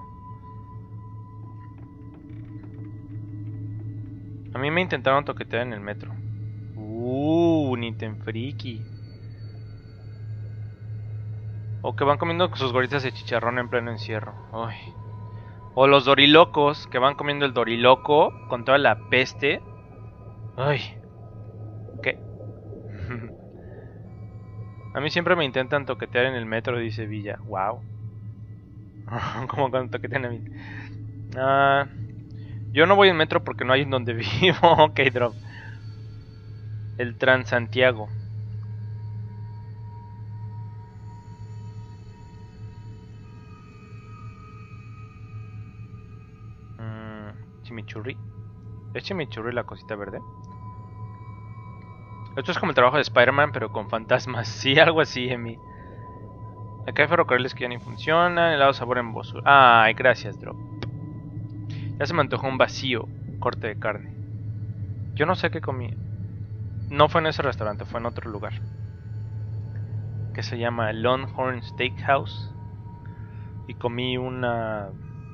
S1: A mí me intentaron toquetear en el metro. Uh, Nintendo Friki. O que van comiendo sus gorritas de chicharrón en pleno encierro. Uy. O los dorilocos, que van comiendo el doriloco con toda la peste. Ay. ¿Qué? A mí siempre me intentan toquetear en el metro, dice Villa. Wow. Como cuando toquetean a mí. Ah, yo no voy en metro porque no hay en donde vivo. Ok, drop. El Transantiago. Mm, chimichurri. ¿Es chimichurri la cosita verde? Esto es como el trabajo de Spider-Man, pero con fantasmas. Sí, algo así, Emi. Acá hay ferrocarriles que ya ni funcionan. Helado sabor en basura. Ay, gracias, Drop. Ya se me antojó un vacío. Corte de carne. Yo no sé qué comí. No fue en ese restaurante, fue en otro lugar. Que se llama Longhorn Steakhouse. Y comí una...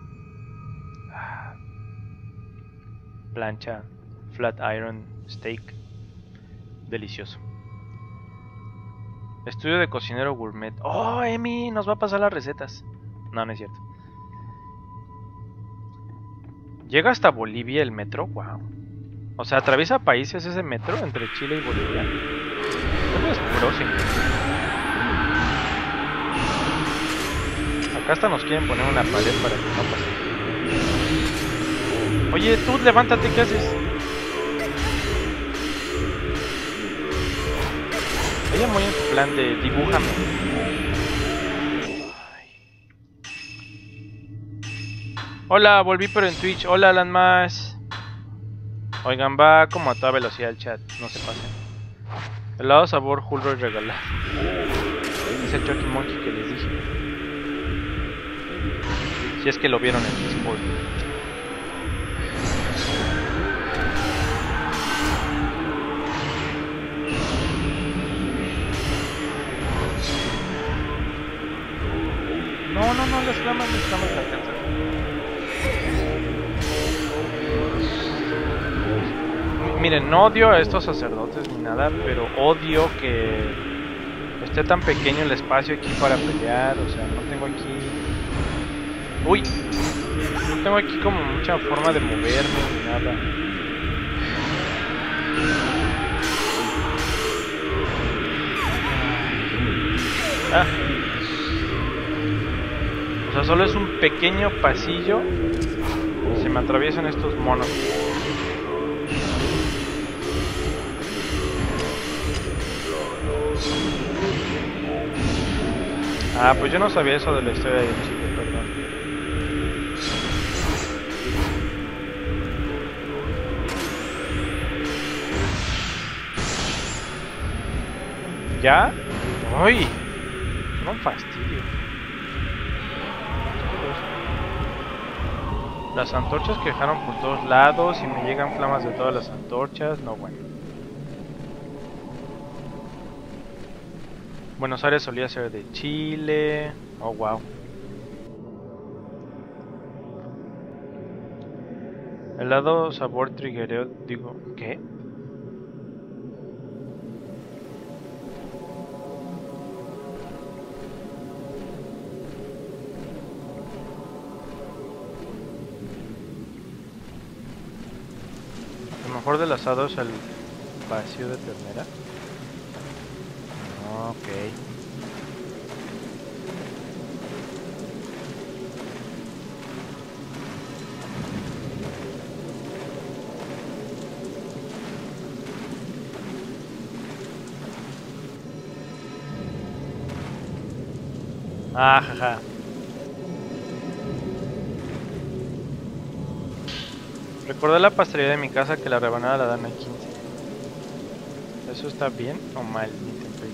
S1: plancha Flat Iron Steak. Delicioso. Estudio de cocinero gourmet. Oh, Emi, nos va a pasar las recetas. No, no es cierto. Llega hasta Bolivia el metro. Wow. O sea, atraviesa países ese metro entre Chile y Bolivia. Es grosso. Acá hasta nos quieren poner una pared para que no pase. Oye, tú levántate, ¿qué haces? Ella muy en su plan de dibújame. Hola, volví pero en Twitch. Hola, Alan más. Oigan, va como a toda velocidad el chat. No se pasen. Helado sabor Hulroy regalado. Es el Chucky Monkey que les dije. Si es que lo vieron en Discord. No, no, no, las flamas, las flamas la alcanzan. Miren, no odio a estos sacerdotes ni nada, pero odio que esté tan pequeño el espacio aquí para pelear. O sea, no tengo aquí... Uy, no tengo aquí como mucha forma de moverme ni nada. Ah. O sea, solo es un pequeño pasillo. Se me atraviesan estos monos. Ah, pues yo no sabía eso de la historia de Chile, perdón. ¿Ya? ¡Uy! No fastidio. Las antorchas que dejaron por todos lados y me llegan flamas de todas las antorchas. No, bueno. Buenos Aires solía ser de Chile. Oh, wow. Helado sabor triguereo. Digo, ¿qué? Lo mejor del asado es el vacío de ternera. Ok. Ah, jaja. Recordé la pastelería de mi casa que la rebanada la dan a quince. ¿Eso está bien o mal, Nintendo?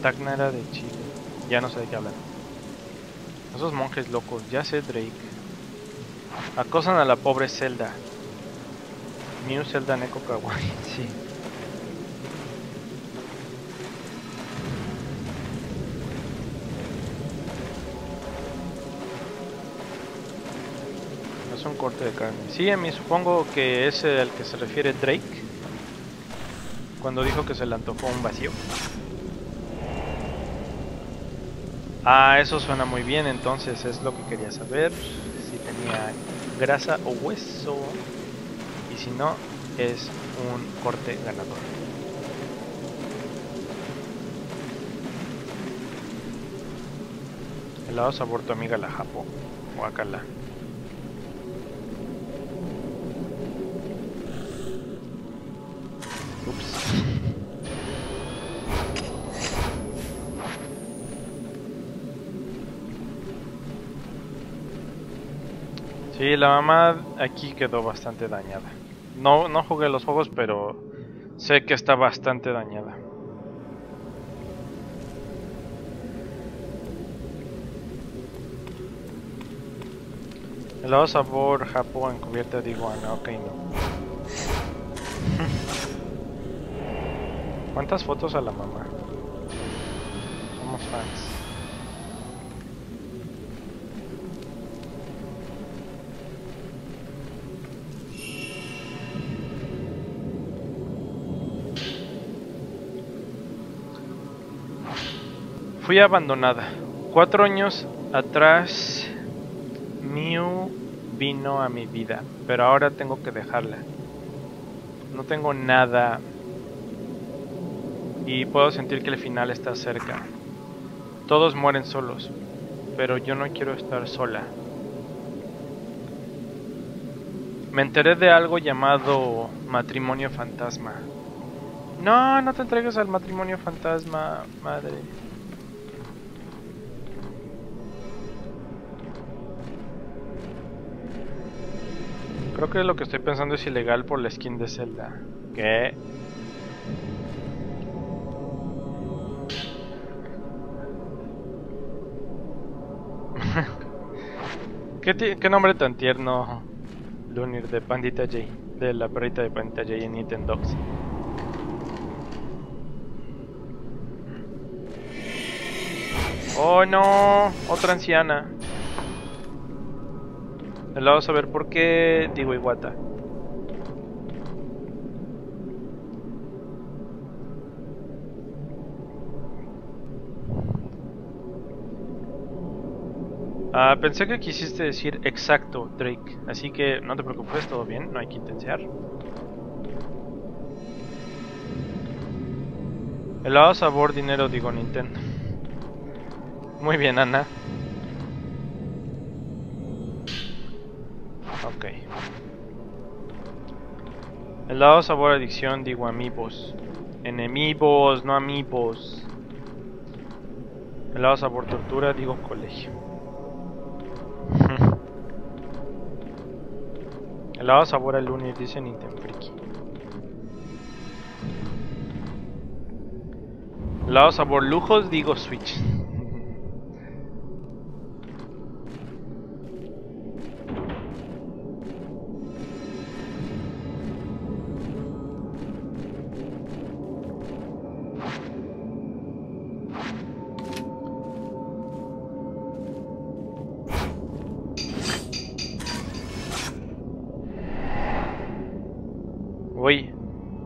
S1: Tacna era de Chile. Ya no sé de qué hablan. Esos monjes locos, ya sé, Drake. Acosan a la pobre Zelda. Mew, Zelda, Neko, Kawaii, sí. Es un corte de carne. Sí, a mí supongo que es el que se refiere Drake. Cuando dijo que se le antojó un vacío. Ah, eso suena muy bien, entonces es lo que quería saber. Si tenía grasa o hueso. Y si no, es un corte ganador. Helado sabor tu amiga la Japo. Guacala. Ups. Sí, la mamá aquí quedó bastante dañada. No, no jugué los juegos, pero sé que está bastante dañada. Helado sabor Japo en cubierta de iguana, ok, no. ¿Cuántas fotos a la mamá? Somos fans. Fui abandonada. Cuatro años atrás, Mew vino a mi vida, pero ahora tengo que dejarla. No tengo nada y puedo sentir que el final está cerca. Todos mueren solos, pero yo no quiero estar sola. Me enteré de algo llamado matrimonio fantasma. No, no te entregues al matrimonio fantasma, madre. Creo que lo que estoy pensando es ilegal por la skin de Zelda. ¿Qué? ¿Qué, ¿Qué nombre tan tierno, Lunir, de Pandita J? De la perrita de Pandita J en Nintendo. Oh no, otra anciana. Vamos a ver por qué digo Iwata. Ah, pensé que quisiste decir exacto, Drake. Así que no te preocupes, todo bien, no hay que intensear. Helado sabor dinero, digo Nintendo. Muy bien, Ana. Ok. Helado sabor adicción, digo amigos. Enemigos, no amigos. Helado sabor tortura, digo colegio. Helado sabor al lunes, dice Nintendo Friki. Helado sabor lujos, digo Switch. Uy.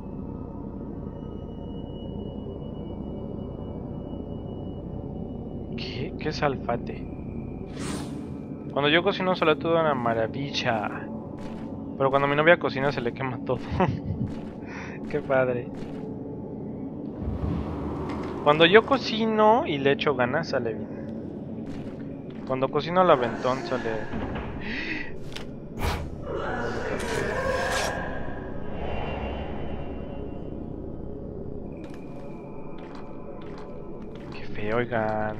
S1: ¿Qué? ¿Qué es alfate? Cuando yo cocino sale todo una maravilla. Pero cuando mi novia cocina se le quema todo. Qué padre. Cuando yo cocino y le echo ganas sale bien. Cuando cocino al aventón sale... Qué feo, oigan.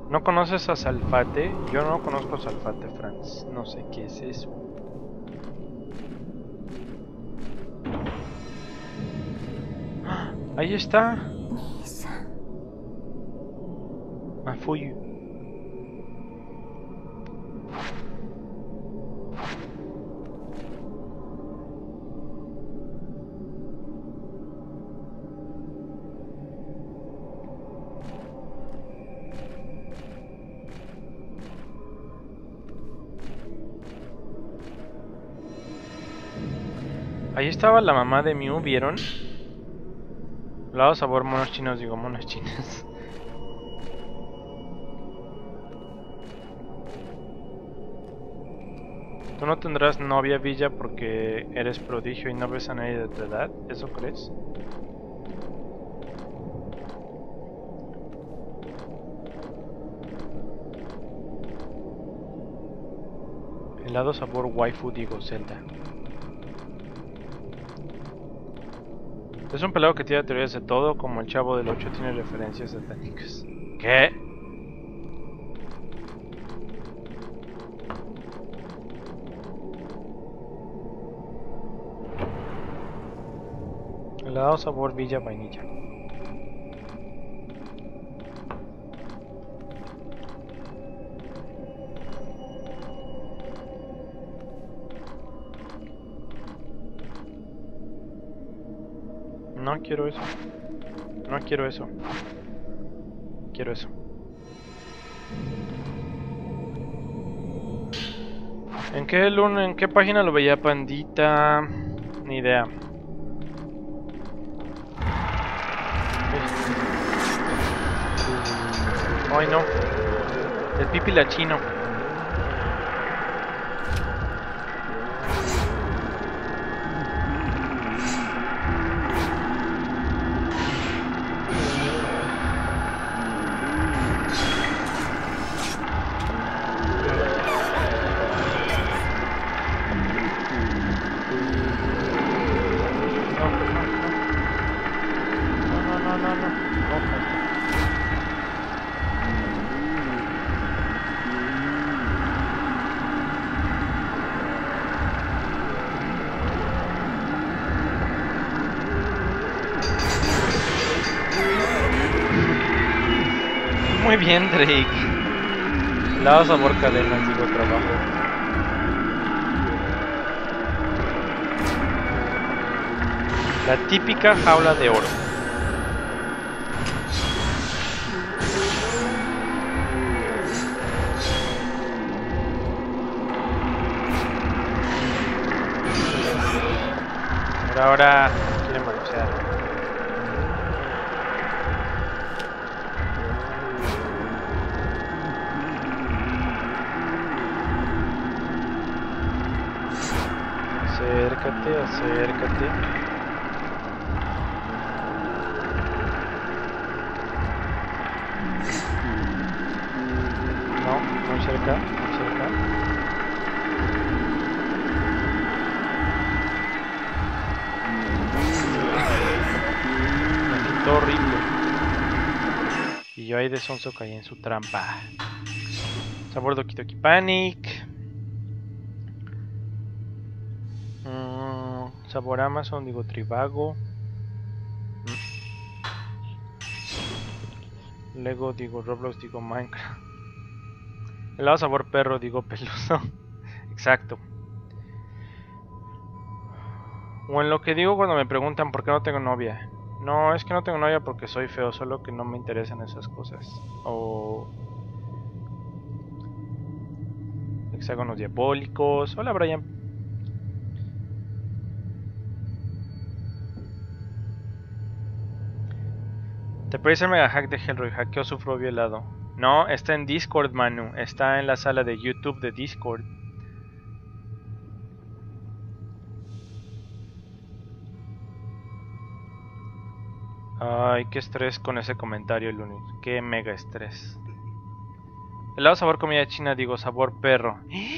S1: ¿No conoces a Salfate? Yo no conozco a Salfate, Franz. No sé qué es eso. ¡Ah! Ahí está. Mafuyu. Ahí estaba la mamá de Mew, ¿vieron? Helado sabor monos chinos, digo monos chinas. ¿Tú no tendrás novia, Villa, porque eres prodigio y no ves a nadie de tu edad? ¿Eso crees? Helado sabor waifu, digo Zelda. Es un pelado que tiene teorías de todo, como el Chavo del ocho tiene referencias satánicas. ¿Qué? Helado sabor Villa vainilla. No quiero eso. No quiero eso. Quiero eso. ¿En qué luna, en qué página lo veía, Pandita? Ni idea. Ay, no. El pipi lachino. Muy bien, Drake. Helado sabor cadenas, digo trabajo. La típica jaula de oro. Por ahora quieren balancear. Acércate, acércate. No, muy cerca, muy cerca. Me pintó horrible. Y yo ahí de sonso caí en su trampa. Sabor Doki Doki Panic. Sabor Amazon, digo Trivago. Mm. Lego, digo Roblox, digo Minecraft. Helado sabor perro, digo Peluso. Exacto. O en lo que digo cuando me preguntan por qué no tengo novia. No, es que no tengo novia porque soy feo, solo que no me interesan esas cosas. O hexágonos diabólicos. Hola, Brian. Te parece el mega hack de Hellroy. Hackeo su propio helado. No, está en Discord, Manu. Está en la sala de YouTube de Discord. Ay, qué estrés con ese comentario, Lunis. Qué mega estrés. Helado sabor comida china, digo sabor perro.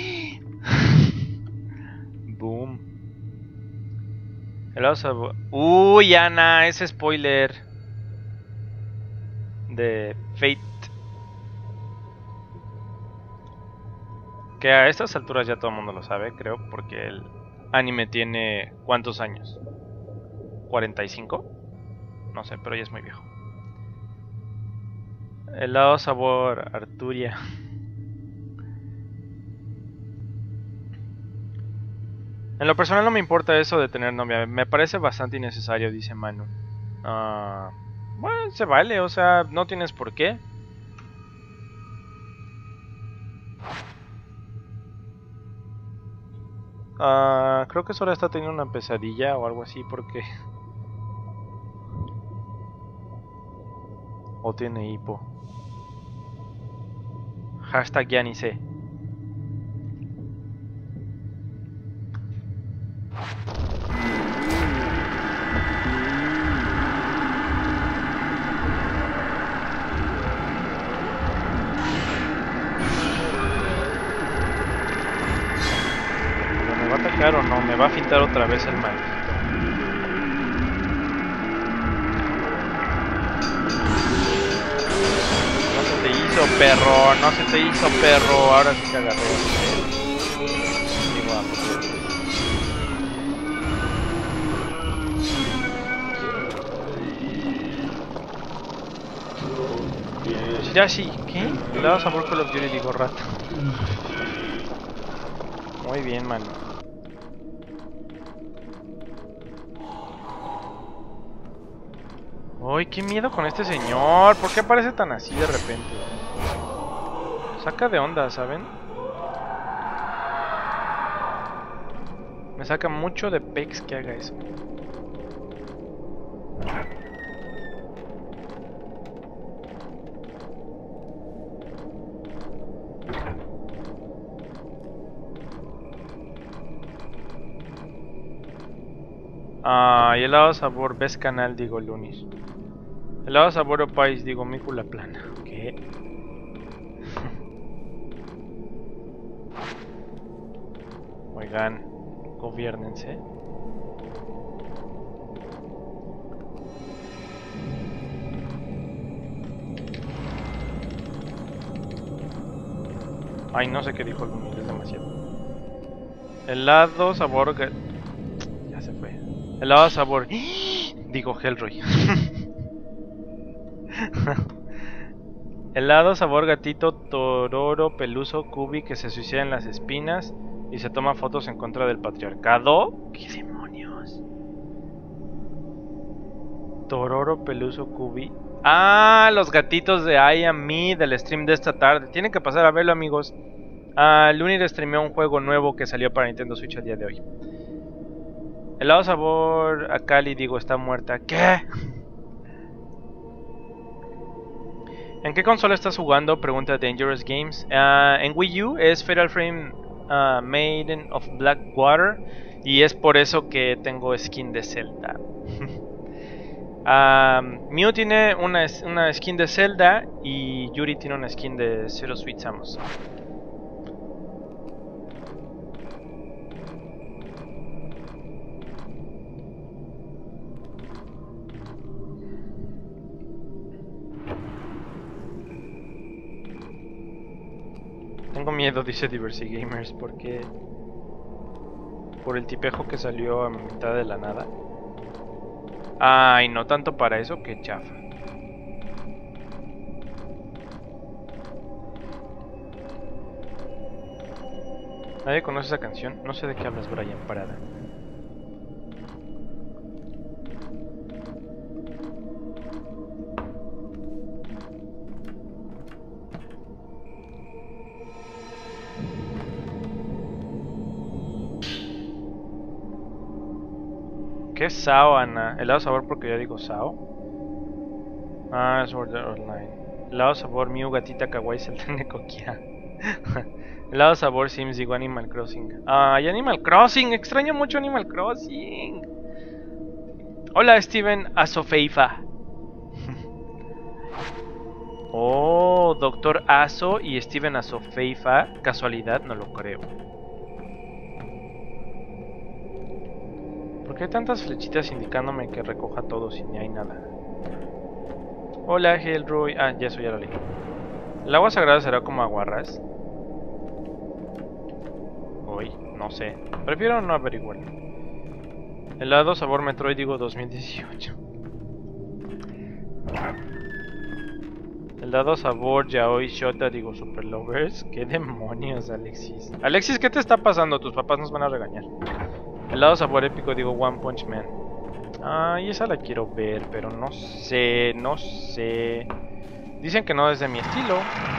S1: Boom. Helado sabor... Uy, Ana, ese spoiler de Fate. Que a estas alturas ya todo el mundo lo sabe, creo, porque el anime tiene... ¿cuántos años? ¿cuarenta y cinco? No sé, pero ya es muy viejo. Helado sabor Arturia. En lo personal no me importa eso de tener novia. Me parece bastante innecesario, dice Manu. Uh, bueno, se vale, o sea, no tienes por qué. Uh, creo que Sora está teniendo una pesadilla o algo así porque... o tiene hipo. Hashtag ya ni sé. ¿Me va a atacar o no? Me va a fintar otra vez el maldito. No se te hizo, perro. No se te hizo, perro. Ahora sí te agarró. Digo, ya sí, ¿qué? Le das sabor Call of Duty, digo, rato. Muy bien, mano. Uy, qué miedo con este señor. ¿Por qué aparece tan así de repente? Saca de onda, ¿saben? Me saca mucho de pex que haga eso. Ah, y helado sabor, ves canal, digo Lunis. Helado sabor o país, digo Mícula plana. ¿Qué? Oigan, gobiernense. Ay, no sé qué dijo Lunis, es demasiado. Helado sabor... Ya se fue. Helado sabor... Digo Hellroy. Helado sabor gatito tororo peluso cubi que se suicida en las espinas y se toma fotos en contra del patriarcado. ¿Qué demonios? Tororo peluso cubi. Ah, los gatitos de I Am Me del stream de esta tarde. Tienen que pasar a verlo, amigos. Ah, Lunir streameó un juego nuevo que salió para Nintendo Switch el día de hoy. Helado sabor Akali, digo, está muerta. ¿Qué? ¿En qué consola estás jugando? Pregunta Dangerous Games. Uh, en Wii U es Fatal Frame uh, Maiden of Blackwater. Y es por eso que tengo skin de Zelda. um, Mew tiene una, una skin de Zelda. Y Yuri tiene una skin de Zero Sweet Samus. Tengo miedo, dice Diversity Gamers, porque por el tipejo que salió a mitad de la nada. Ay, no tanto para eso, que chafa. Nadie conoce esa canción. No sé de qué hablas, Brian Parada. ¿Qué es Sao, Ana? ¿Helado sabor porque ya digo Sao? Ah, es Sword Art Online. Helado sabor Mew, gatita kawaii, Zelda Nekokia. Helado sabor Sims, digo Animal Crossing. Ay, Animal Crossing, extraño mucho Animal Crossing. Hola, Steven Asofeifa. Oh, Doctor Aso y Steven Asofeifa. Casualidad, no lo creo. ¿Por qué hay tantas flechitas indicándome que recoja todo si ni hay nada? Hola, Hellroy. Ah, ya eso ya lo leí. ¿El agua sagrada será como aguarrás? hoy. No sé. Prefiero no averiguarlo. Helado sabor Metroid, digo dos mil dieciocho. Helado sabor Yaoi Shota, digo Super Lovers. ¿Qué demonios, Alexis? Alexis, ¿qué te está pasando? Tus papás nos van a regañar. Helado sabor épico, digo One Punch Man. Ay, esa la quiero ver, pero no sé, no sé. Dicen que no es de mi estilo.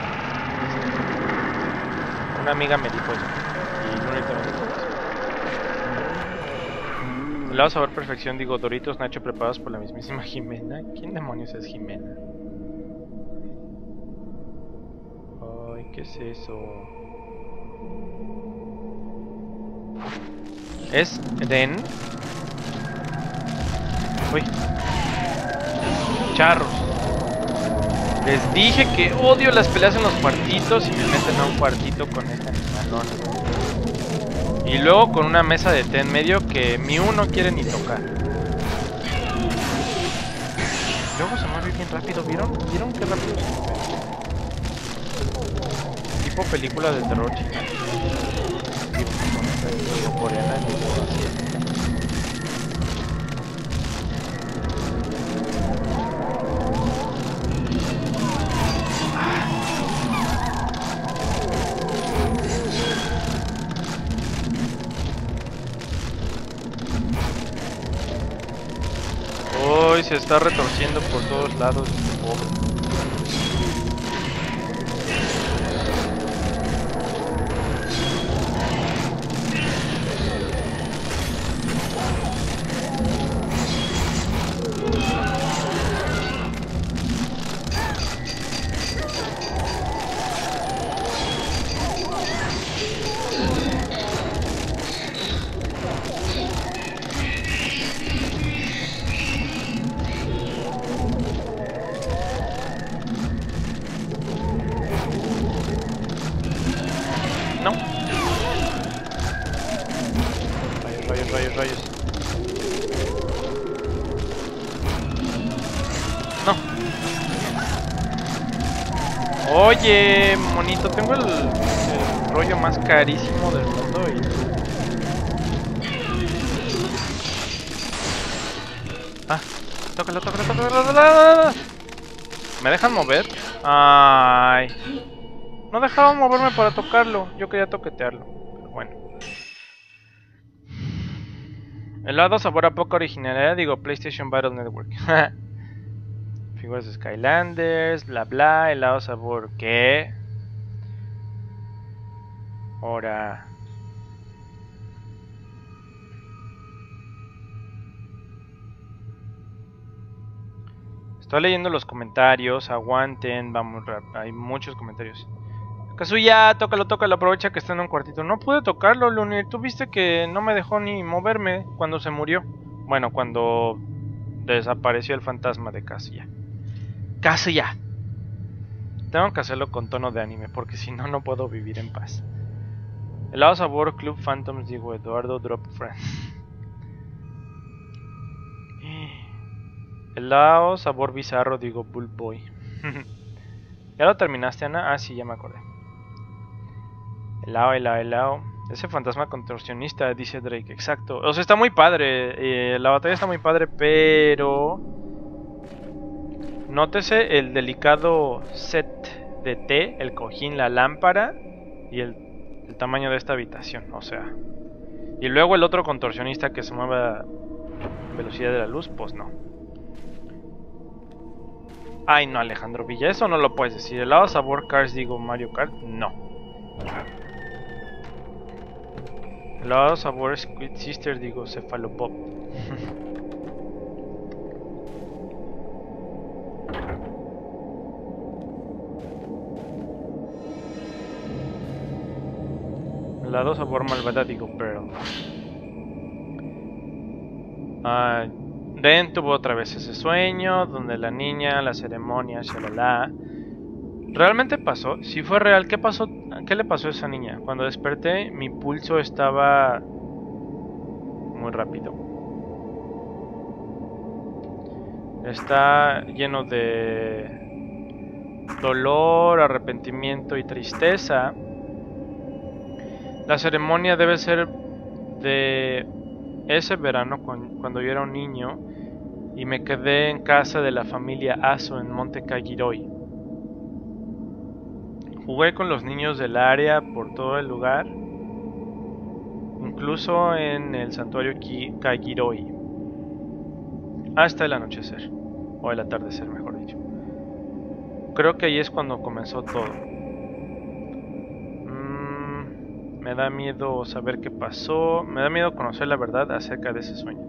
S1: Una amiga me dijo eso. Y Luna también dijo eso. Helado sabor perfección, digo Doritos Nacho preparados por la mismísima Jimena. ¿Quién demonios es Jimena? Ay, ¿qué es eso? ¿Es Den? Uy. Charros. Les dije que odio las peleas en los cuartitos y me meten a un cuartito con este animalón. Y luego con una mesa de té en medio que mi uno quiere ni tocar. Luego se mueve bien rápido, ¿vieron? ¿Vieron qué rápido se mueve? Tipo película de terror china. Tipo coreana, tipo así. Uy, se está retorciendo por todos lados este pobre. No. Rayos, rayos, rayos, rayos. No. Oye, monito, tengo el, el rollo más carísimo del mundo y... Ah, tócalo, tócalo, tócalo, tócalo. ¿Me dejan mover? Ay. No dejaron moverme para tocarlo. Yo quería toquetearlo. Pero bueno. Helado sabor a poca originalidad. Digo PlayStation Battle Network. Figuras de Skylanders. Bla bla. Helado sabor. ¿Qué? Ahora. Estoy leyendo los comentarios. Aguanten. Vamos. Hay muchos comentarios. Kazuya, tócalo, tócalo, aprovecha que está en un cuartito. No pude tocarlo, Lunir. Tú viste que no me dejó ni moverme cuando se murió. Bueno, cuando desapareció el fantasma de Kazuya. Kazuya. Tengo que hacerlo con tono de anime, porque si no, no puedo vivir en paz. Helado sabor Club Phantoms, digo Eduardo Drop Friend. Helado sabor bizarro, digo Bullboy. ¿Ya lo terminaste, Ana? Ah, sí, ya me acordé. Helado, helado, helado. Ese fantasma contorsionista, dice Drake, exacto. O sea, está muy padre. Eh, la batalla está muy padre, pero... Nótese el delicado set de té, el cojín, la lámpara y el, el tamaño de esta habitación, o sea. Y luego el otro contorsionista que se mueve a velocidad de la luz, pues no. Ay, no, Alejandro Villa, eso no lo puedes decir. Helado sabor Cars, digo Mario Kart, no. Helado sabor Squid Sister, digo Cephalopop. Helado sabor malvada, digo Pearl. Ah, Den tuvo otra vez ese sueño donde la niña, la ceremonia, shalala. ¿Realmente pasó? Si fue real, ¿qué pasó? ¿Qué le pasó a esa niña? Cuando desperté, mi pulso estaba muy rápido. Está lleno de dolor, arrepentimiento y tristeza. La ceremonia debe ser de ese verano cuando yo era un niño y me quedé en casa de la familia Aso en Monte Kagiroi. Jugué con los niños del área por todo el lugar, incluso en el santuario Kagiroi, hasta el anochecer, o el atardecer mejor dicho. Creo que ahí es cuando comenzó todo. Mm, me da miedo saber qué pasó, me da miedo conocer la verdad acerca de ese sueño.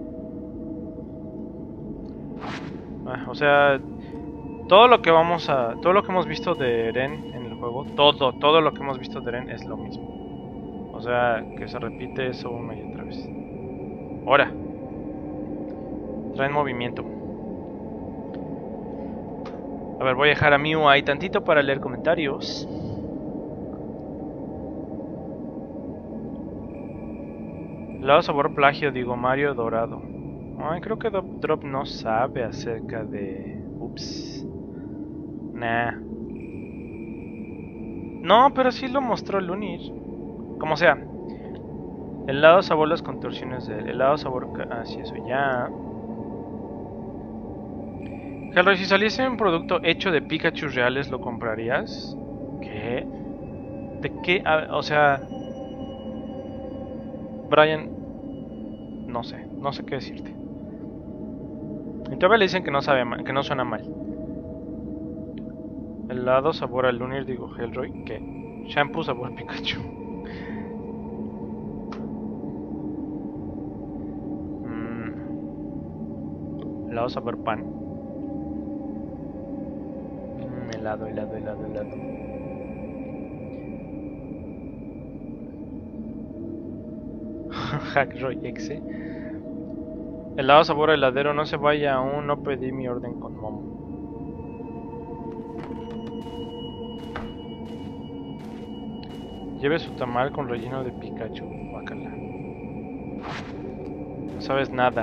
S1: Ah, o sea, todo lo que vamos a, todo lo que hemos visto de Eren en el juego, todo, todo lo que hemos visto de Eren es lo mismo. O sea, que se repite eso una y otra vez. Ahora, traen movimiento. A ver, voy a dejar a Mew ahí tantito para leer comentarios. Helado sabor plagio, digo Mario dorado. Ay, creo que Drop no sabe acerca de... Ups. Nah. No, pero sí lo mostró Lunir. Como sea. Helado sabor las contorsiones del helado sabor... Ah, sí, eso ya. Hellroy, si saliese un producto hecho de Pikachu reales, ¿lo comprarías? ¿Qué? ¿De qué? Ah, o sea... Brian... No sé, no sé qué decirte. Y todavía le dicen que no sabe mal, que no suena mal. Helado sabor a Lunir, digo Hellroy. ¿Qué? Shampoo sabor Pikachu. mm. Helado sabor pan. Mm, helado, helado, helado, helado. Hackroy Exe. Helado sabor heladero, no se vaya aún, no pedí mi orden con Momo. Lleve su tamal con relleno de Pikachu. Bácala. No sabes nada.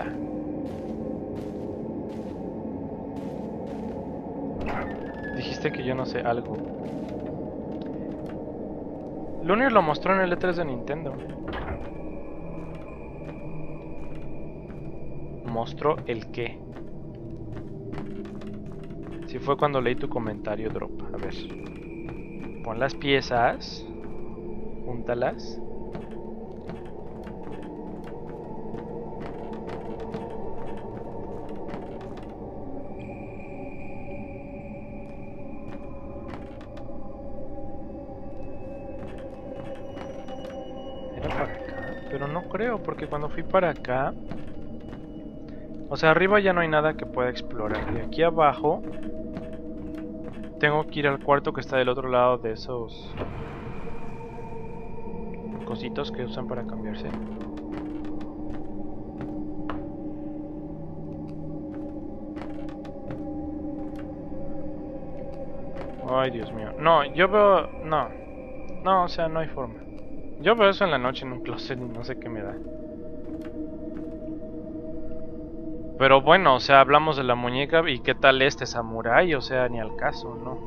S1: Dijiste que yo no sé algo. Lunir lo mostró en el E tres de Nintendo. ¿Mostró el qué? Si fue cuando leí tu comentario, Drop. A ver. Pon las piezas. Júntalas. Era para acá. Pero no creo, porque cuando fui para acá... O sea, arriba ya no hay nada que pueda explorar. Y aquí abajo... Tengo que ir al cuarto que está del otro lado de esos... cositos que usan para cambiarse. Ay, Dios mío. No, yo veo... No. No, o sea, no hay forma. Yo veo eso en la noche en un closet y no sé qué me da. Pero bueno, o sea, hablamos de la muñeca y qué tal este samurái, o sea, ni al caso, ¿no?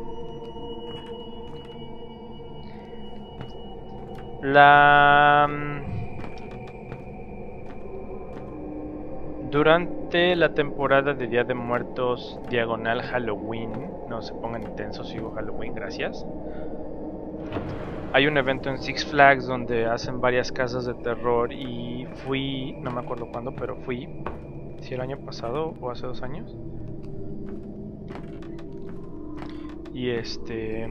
S1: La... Durante la temporada de Día de Muertos diagonal Halloween, no se pongan intensos, sigo Halloween, gracias. Hay un evento en Six Flags donde hacen varias casas de terror y fui, no me acuerdo cuándo, pero fui, si el año pasado o hace dos años. Y este...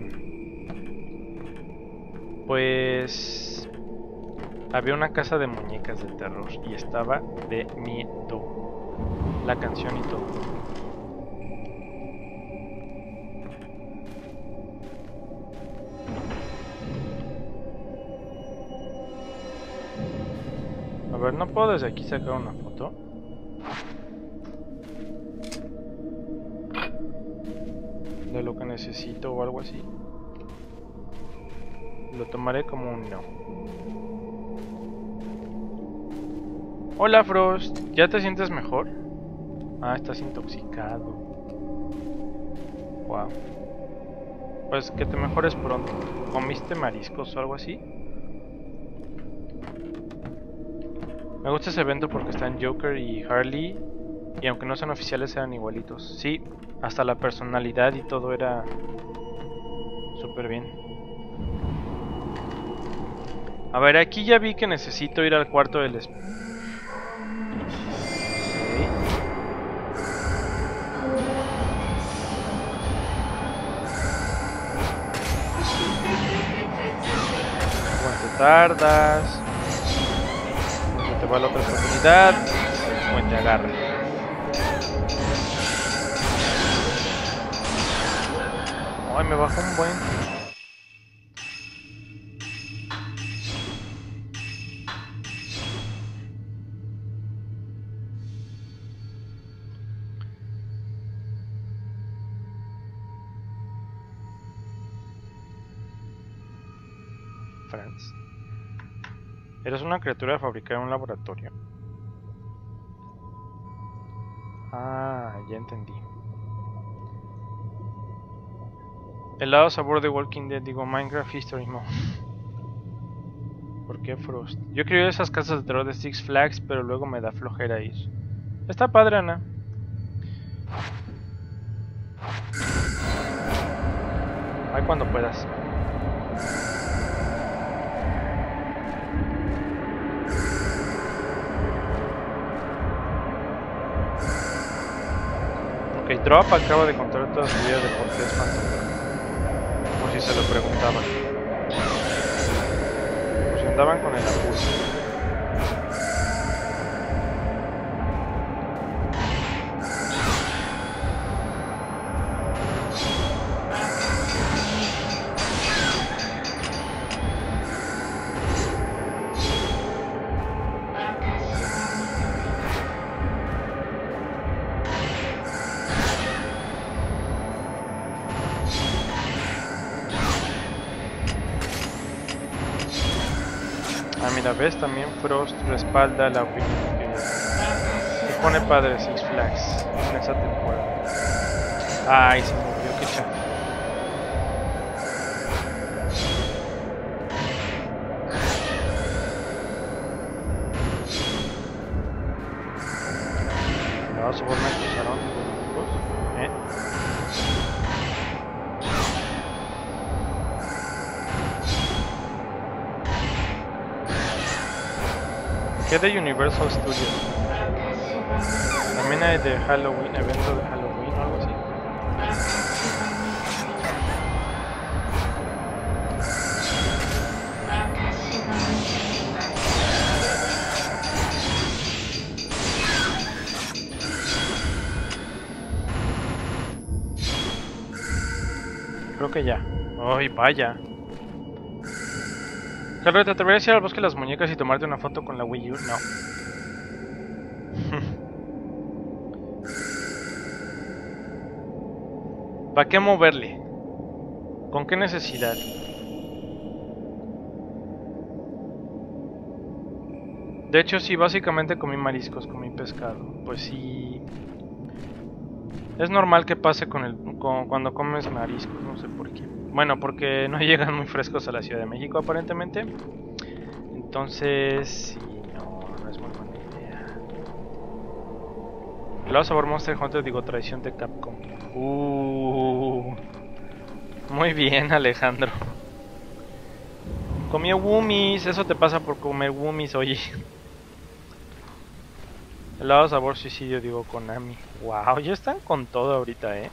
S1: Pues... había una casa de muñecas de terror y estaba de miedo. La canción y todo. A ver, ¿no puedo desde aquí sacar una foto? De lo que necesito o algo así. Lo tomaré como un no. Hola Frost, ¿ya te sientes mejor? Ah, estás intoxicado. Wow. Pues que te mejores pronto. ¿Comiste mariscos o algo así? Me gusta ese evento porque están Joker y Harley. Y aunque no son oficiales, eran igualitos. Sí, hasta la personalidad y todo era súper bien. A ver, aquí ya vi que necesito ir al cuarto del... Es... Te tardas, se te va la otra oportunidad, o te agarra. Ay, me bajó un buen. Franz. Eres una criatura fabricada en un laboratorio. Ah, ya entendí. Helado sabor de Walking Dead, digo Minecraft History Mode. ¿Por qué Frost? Yo quiero ir a esas casas de terror de Six Flags, pero luego me da flojera ir. Está padre, Ana. Ay, cuando puedas. Ok, Drop acaba de contar toda su vida de por qué es Phantom. Por si se lo preguntaban. Por si andaban con el apuro. Ah, mira, ves, también Frost respalda la opinión que se pone padre Six Flags en esa temporada. Ay, se murió, qué chafa. ¿Me vas a volver a cruzaron los ¿Eh? ¿Qué de Universal Studios? También hay de Halloween, evento de Halloween o algo así. Creo que ya. Ay, vaya. Carlos, ¿te atreverías a ir al bosque de las muñecas y tomarte una foto con la Wii U? No. ¿Para qué moverle? ¿Con qué necesidad? De hecho, sí, básicamente comí mariscos, comí pescado. Pues sí. Es normal que pase con el con, cuando comes mariscos, no sé por qué. Bueno, porque no llegan muy frescos a la Ciudad de México, aparentemente. Entonces, sí, no, no es muy buena idea. Helado sabor Monster Hunter, digo, tradición de Capcom. Uh, muy bien, Alejandro. Comió Woomies, eso te pasa por comer Woomies, oye. Helado sabor suicidio, digo, Konami. Wow, ya están con todo ahorita, eh.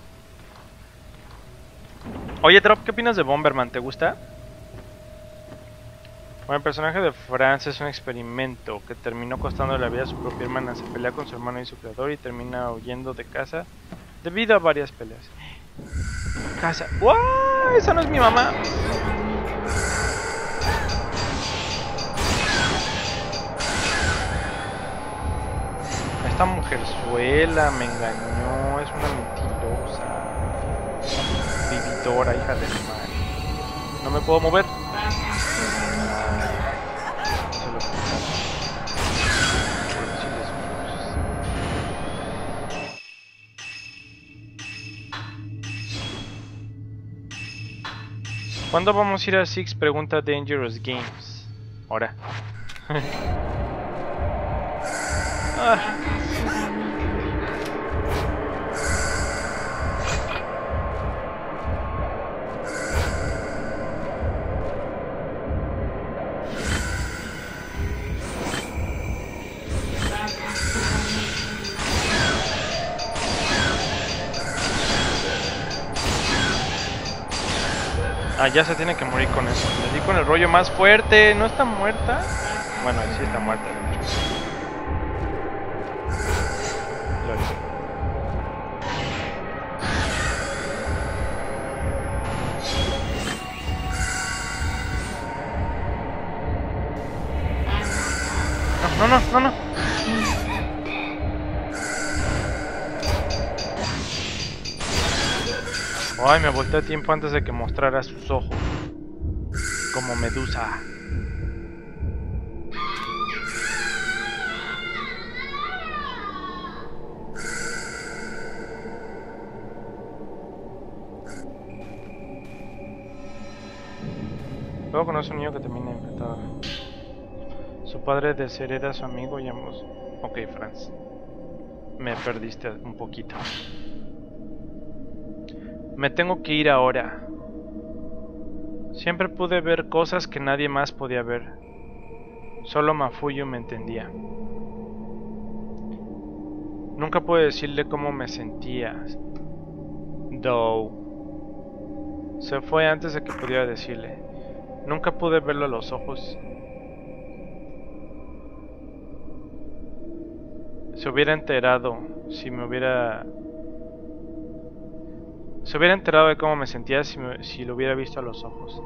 S1: Oye, Drop, ¿qué opinas de Bomberman? ¿Te gusta? Bueno, el personaje de Franz es un experimento que terminó costando la vida a su propia hermana. Se pelea con su hermano y su creador y termina huyendo de casa debido a varias peleas. Casa. ¡Wow! Esa no es mi mamá. Esta mujerzuela me engañó. Es una mentirosa. Vividora, hija de mi madre. No me puedo mover. ¿Cuándo vamos a ir a Six? Pregunta Dangerous Games. Ahora. Ah. Ah, ya se tiene que morir con eso. Le di con el rollo más fuerte. ¿No está muerta? Bueno, sí está muerta, de hecho. No, no, no, no, no. Ay, me volteé a tiempo antes de que mostrara sus ojos. Como Medusa. Luego conoce a un niño que termina infectado. Su padre deshereda a su amigo y ambos. Ok, Franz. Me perdiste un poquito. Me tengo que ir ahora. Siempre pude ver cosas que nadie más podía ver. Solo Mafuyu me entendía. Nunca pude decirle cómo me sentía. Though. Se fue antes de que pudiera decirle. Nunca pude verlo a los ojos. Se hubiera enterado si me hubiera... Se hubiera enterado de cómo me sentía si, me, si lo hubiera visto a los ojos.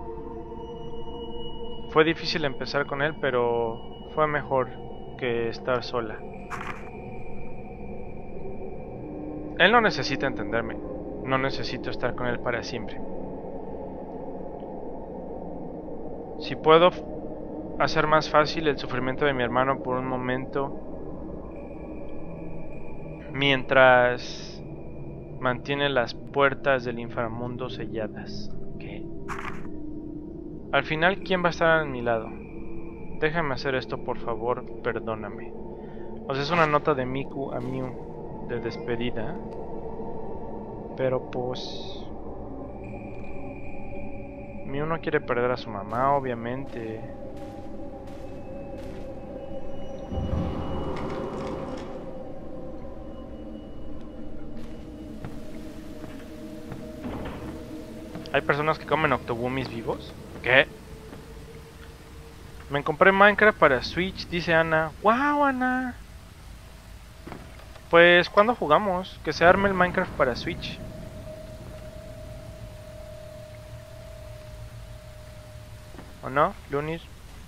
S1: Fue difícil empezar con él, pero fue mejor que estar sola. Él no necesita entenderme. No necesito estar con él para siempre. Si puedo hacer más fácil el sufrimiento de mi hermano por un momento, mientras mantiene las puertas del inframundo selladas. ¿Qué? Al final, ¿quién va a estar a mi lado? Déjame hacer esto, por favor, perdóname. O sea, es una nota de Miku a Miu de despedida. Pero pues... Miu no quiere perder a su mamá, obviamente. ¿Hay personas que comen octobumis vivos? ¿Qué? Me compré Minecraft para Switch, dice Ana. ¡Wow, Ana! Pues, ¿cuándo jugamos? Que se arme el Minecraft para Switch. ¿O no, Lunis?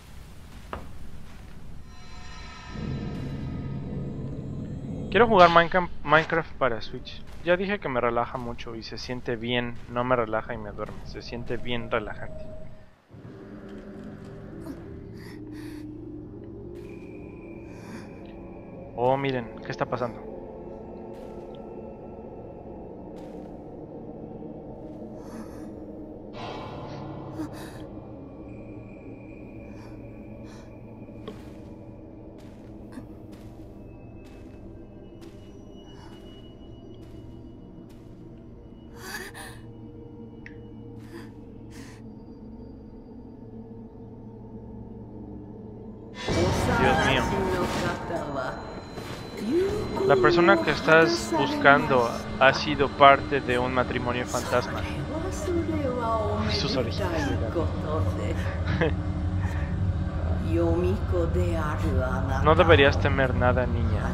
S1: Quiero jugar Minecraft para Switch. Ya dije que me relaja mucho y se siente bien. No me relaja y me duerme. Se siente bien relajante. Oh, miren, ¿qué está pasando? Dios mío. La persona que estás buscando ha sido parte de un matrimonio fantasma. Sus orígenes. No deberías temer nada, niña.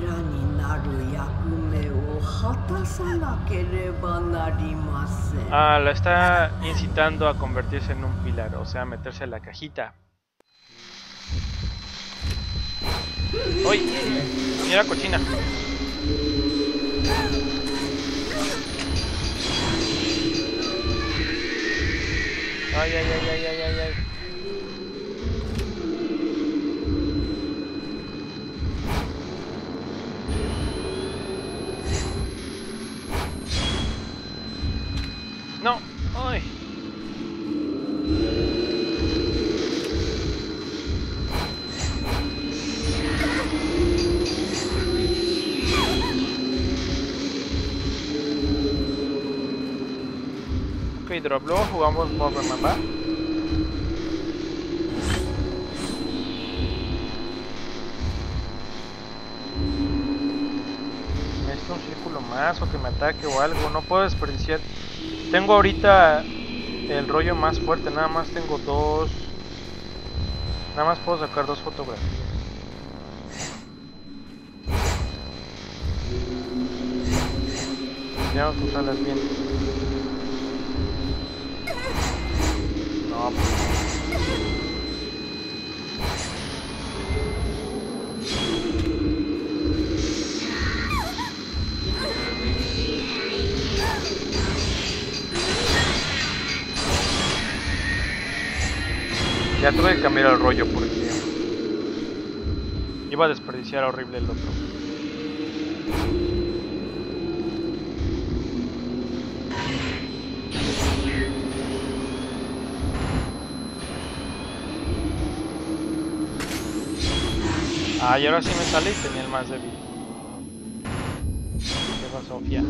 S1: Ah, la está incitando a convertirse en un pilar, o sea, meterse en la cajita. ¡Uy! Mira, cochina. Ay, ay, ay, ay, ay, ay, ay. No, ay. mi drop. Luego jugamos Bomberman, ¿va? Necesito un círculo más o que me ataque o algo. No puedo desperdiciar. Tengo ahorita el rollo más fuerte. Nada más tengo dos. Nada más puedo sacar dos fotografías. Tengo que usarlas bien. No, pues. Ya tuve que cambiar el rollo porque iba a desperdiciar horrible el otro. Ah, y ahora sí me sale y tenía el más débil. ¿Qué pasó, Sofía?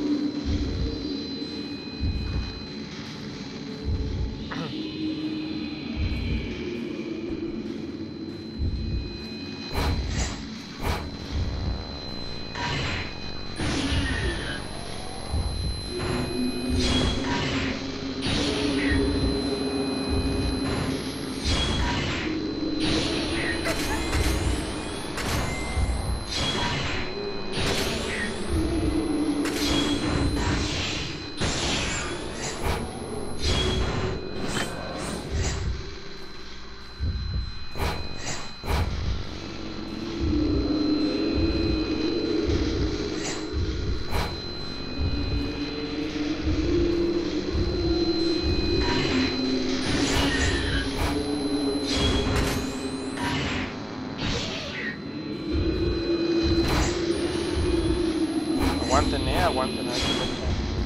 S1: Aguanten, eh, aguanten, a ver qué pasa.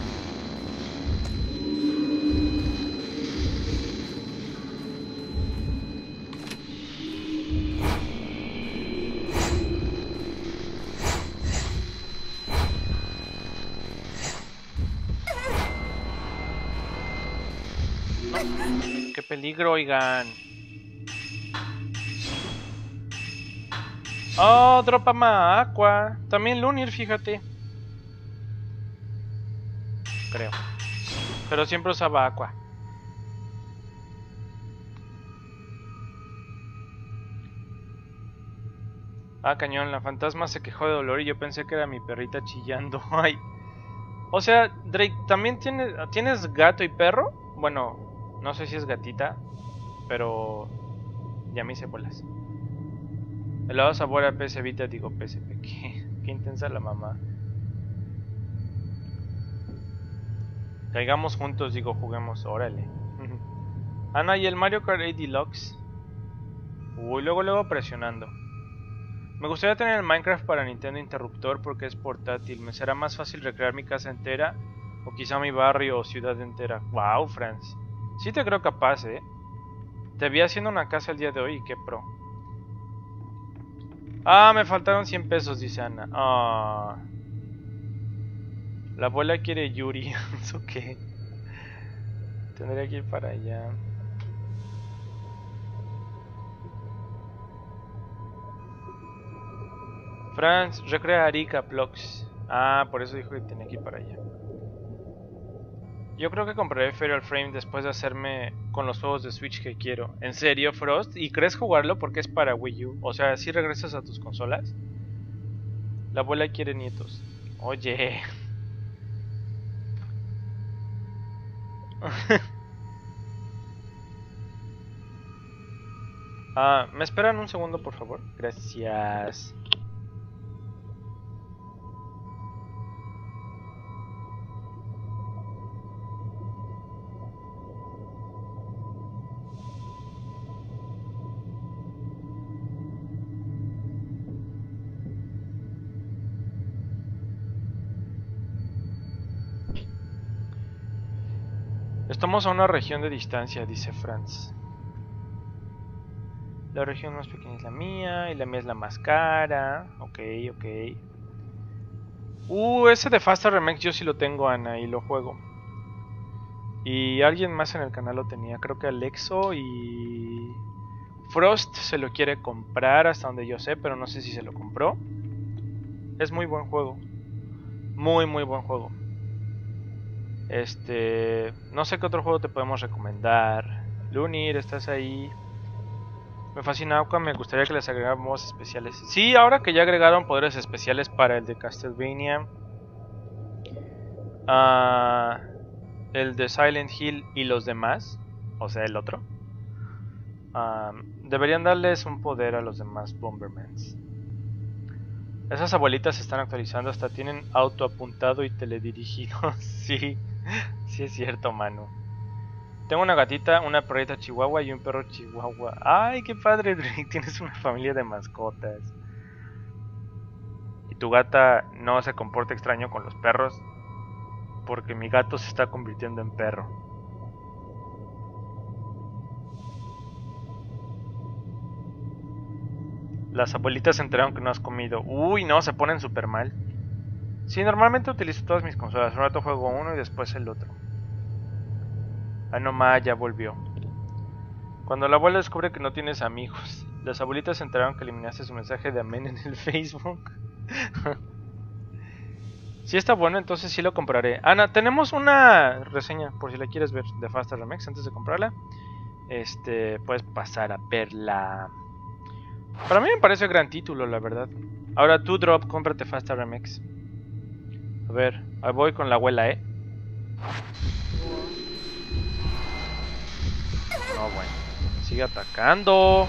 S1: No, qué peligro, oigan. Oh, Dropama Aqua. También Lunir, fíjate. Creo. Pero siempre usaba Aqua. Ah, cañón, la fantasma se quejó de dolor y yo pensé que era mi perrita chillando. Ay. O sea, Drake, ¿también tienes, tienes gato y perro? Bueno, no sé si es gatita, pero ya me hice bolas. Helado sabor a P S Vita, digo P S P. Qué, qué intensa la mamá. Caigamos juntos, digo, juguemos, órale. Ana, ¿y el Mario Kart eight Deluxe? Uy, luego, luego presionando. Me gustaría tener el Minecraft para Nintendo Interruptor porque es portátil. Me será más fácil recrear mi casa entera o quizá mi barrio o ciudad entera. Wow, Franz. Sí te creo capaz, eh. Te vi haciendo una casa el día de hoy y qué pro. Ah, me faltaron cien pesos, dice Ana. Ah. La abuela quiere Yuri. ¿Eso qué? Tendría que ir para allá. Franz, recrea Arica, Plox. Ah, por eso dijo que tenía que ir para allá. Yo creo que compraré Fatal Frame después de hacerme con los juegos de Switch que quiero. ¿En serio, Frost? ¿Y crees jugarlo porque es para Wii U? O sea, ¿sí regresas a tus consolas? La abuela quiere nietos. Oye. Ah, ¿me esperan un segundo, por favor? Gracias. Estamos a una región de distancia, dice Franz. La región más pequeña es la mía y la mía es la más cara. Ok, ok. Uh, ese de Faster Remake yo sí lo tengo, Ana, y lo juego. Y alguien más en el canal lo tenía, creo que Alexo y Frost se lo quiere comprar hasta donde yo sé, pero no sé si se lo compró. Es muy buen juego. Muy, muy buen juego. Este... No sé qué otro juego te podemos recomendar. Lunir, ¿estás ahí? Me fascina Aqua, me gustaría que les agregáramos especiales. Sí, ahora que ya agregaron poderes especiales para el de Castlevania, uh, el de Silent Hill y los demás, o sea, el otro, uh, deberían darles un poder a los demás Bombermans. Esas abuelitas se están actualizando, hasta tienen autoapuntado y teledirigido. Sí, sí es cierto, mano. Tengo una gatita, una perrita chihuahua y un perro chihuahua. ¡Ay, qué padre, Drake! Tienes una familia de mascotas. Y tu gata no se comporta extraño con los perros, porque mi gato se está convirtiendo en perro. Las abuelitas se enteraron que no has comido. Uy, no, se ponen súper mal. Sí, normalmente utilizo todas mis consolas. Un rato juego uno y después el otro. Ah, no, ma, ya volvió. Cuando la abuela descubre que no tienes amigos. Las abuelitas se enteraron que eliminaste su mensaje de amén en el Facebook. Si está bueno, entonces sí lo compraré. Ana, tenemos una reseña, por si la quieres ver, de Faster Remix antes de comprarla. Este, puedes pasar a verla. Para mí me parece gran título, la verdad. Ahora tú, Drop, cómprate Faster Remix. A ver, ahí voy con la abuela, ¿eh? No, bueno. Sigue atacando.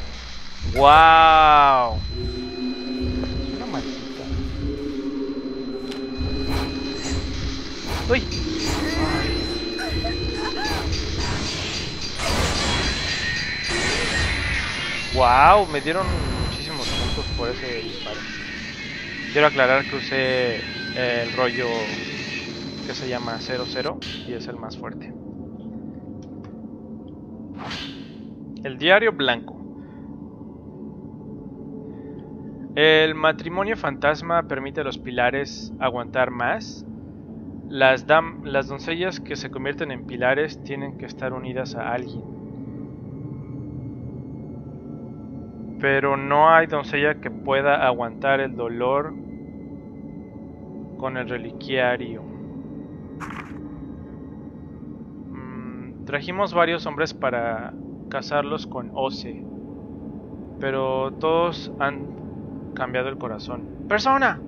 S1: ¡Wow! Es una maldita. ¡Uy! ¡Wow! Me dieron muchísimos puntos por ese disparo. Quiero aclarar que usé el rollo que se llama cero cero y es el más fuerte. El diario blanco. El matrimonio fantasma permite a los pilares aguantar más. Las, dam las doncellas que se convierten en pilares tienen que estar unidas a alguien. Pero no hay doncella que pueda aguantar el dolor con el reliquiario. Mm, trajimos varios hombres para casarlos con Ose, pero todos han cambiado el corazón. ¡Persona!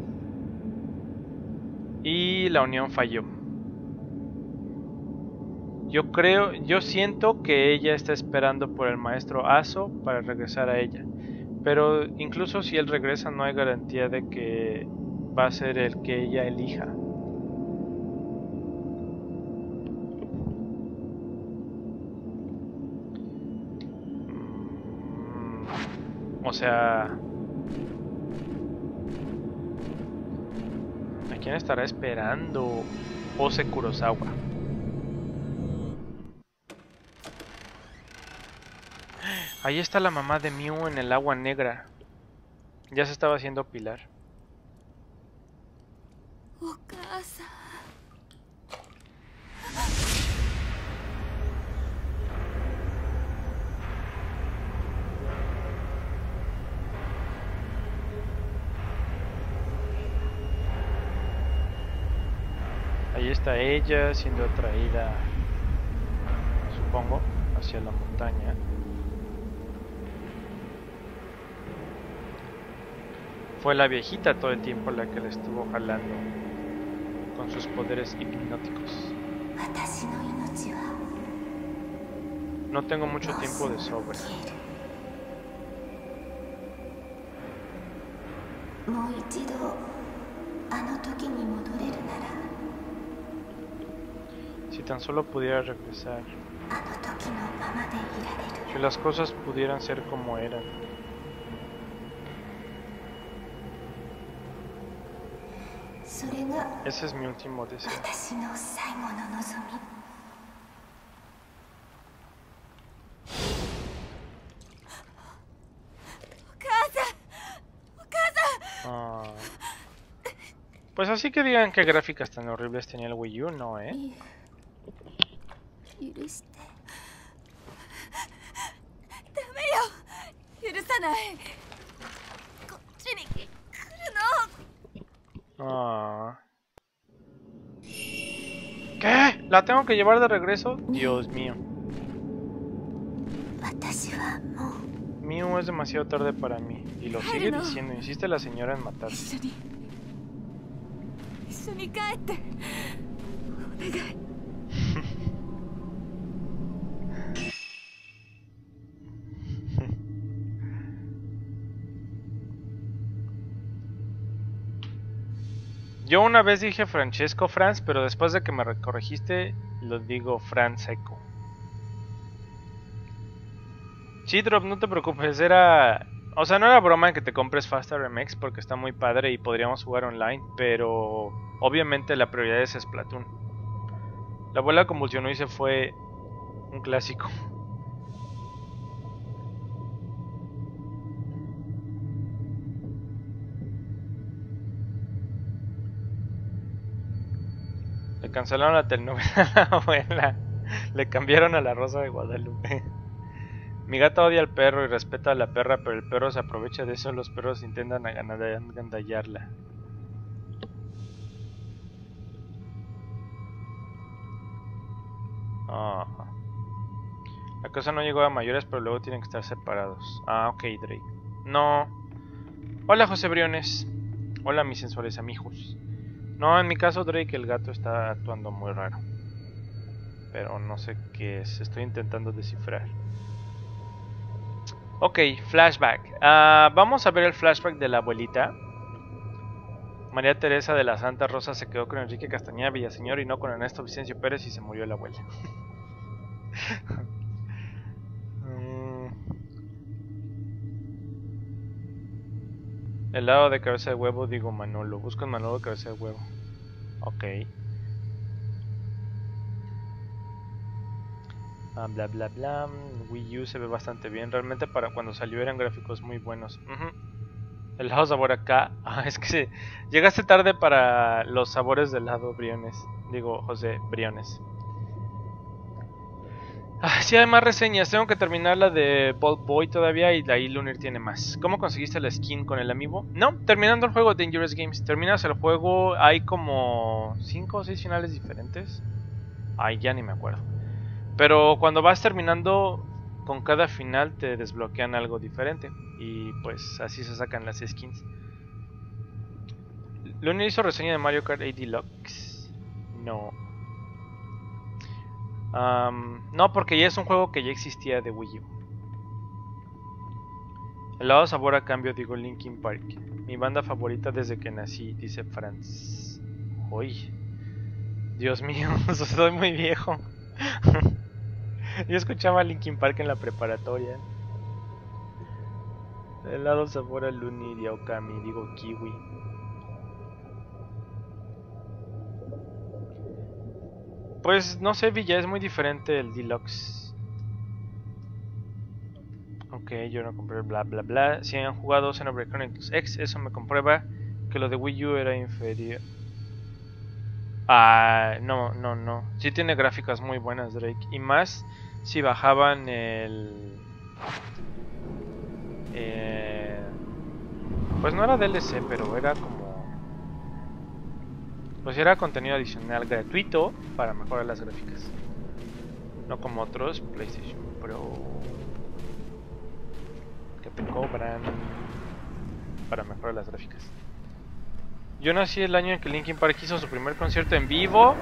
S1: Y la unión falló. Yo creo, yo siento que ella está esperando por el maestro Aso para regresar a ella. Pero incluso si él regresa, no hay garantía de que va a ser el que ella elija. O sea, ¿a quién estará esperando Ose Kurosawa? Ahí está la mamá de Mew en el agua negra. Ya se estaba haciendo pilar. Ahí está ella siendo atraída, supongo, hacia la montaña. Fue la viejita todo el tiempo la que le estuvo jalando con sus poderes hipnóticos. No tengo mucho tiempo de sobra. Si tan solo pudiera regresar. Si las cosas pudieran ser como eran. Ese es mi último deseo. Ah. Pues así que digan qué gráficas tan horribles tenía el Wii U, no, ¿eh?
S2: 許して。ダメよ、許さない。こっちに来るの。
S1: Ah. ¿Qué? ¿La tengo que llevar de regreso? Dios mío. Miu es demasiado tarde para mí. Y lo sigue diciendo. Insiste la señora en matarse. Yo una vez dije Francesco Franz, pero después de que me corregiste, lo digo Franseco. Cheatrop, no te preocupes, era... O sea, no era broma en que te compres Faster M X porque está muy padre y podríamos jugar online, pero obviamente la prioridad es Splatoon. La abuela convulsionó y se fue un clásico. Le cancelaron la telenovela a la abuela. Le cambiaron a La Rosa de Guadalupe. Mi gata odia al perro y respeta a la perra, pero el perro se aprovecha de eso. Los perros intentan agandallarla. Oh. La cosa no llegó a mayores, pero luego tienen que estar separados. Ah, ok, Drake. No. Hola, José Briones. Hola, mis sensuales amigos. No, en mi caso, Drake, el gato está actuando muy raro. Pero no sé qué es. Estoy intentando descifrar. Ok, flashback. Uh, vamos a ver el flashback de la abuelita. María Teresa de la Santa Rosa se quedó con Enrique Castañeda Villaseñor y no con Ernesto Vicencio Pérez y se murió la abuela. Helado de cabeza de huevo, digo Manolo. Busco en Manolo de cabeza de huevo. Ok. Ah, bla bla bla. Wii U se ve bastante bien. Realmente para cuando salió eran gráficos muy buenos. Uh-huh. Helado sabor acá. Ah, es que sí. Llegaste tarde para los sabores de helado, Briones. Digo, José Briones. Ah, sí, hay más reseñas. Tengo que terminar la de Bolt Boy todavía y de ahí Lunar tiene más. ¿Cómo conseguiste la skin con el amiibo? No, terminando el juego Dangerous Games. Terminas el juego, hay como cinco o seis finales diferentes. Ay, ya ni me acuerdo. Pero cuando vas terminando, con cada final te desbloquean algo diferente. Y pues así se sacan las skins. ¿Lunar hizo reseña de Mario Kart eight Deluxe? No. Um, no, porque ya es un juego que ya existía de Wii U. Helado sabor a cambio, digo Linkin Park. Mi banda favorita desde que nací, dice Franz. Uy, Dios mío, soy muy viejo. Yo escuchaba Linkin Park en la preparatoria. Helado sabor a Luni y a Okami, digo Kiwi. Pues no sé, Villa, es muy diferente el Deluxe. Ok, yo no compré bla bla bla. Si han jugado Xenoblade Chronicles X, eso me comprueba que lo de Wii U era inferior. Ah, no, no, no. Sí tiene gráficas muy buenas, Drake. Y más si bajaban el... Eh, pues no era D L C, pero era como... Pues era contenido adicional gratuito para mejorar las gráficas. No como otros PlayStation Pro que te cobran para mejorar las gráficas. Yo nací el año en que Linkin Park hizo su primer concierto en vivo.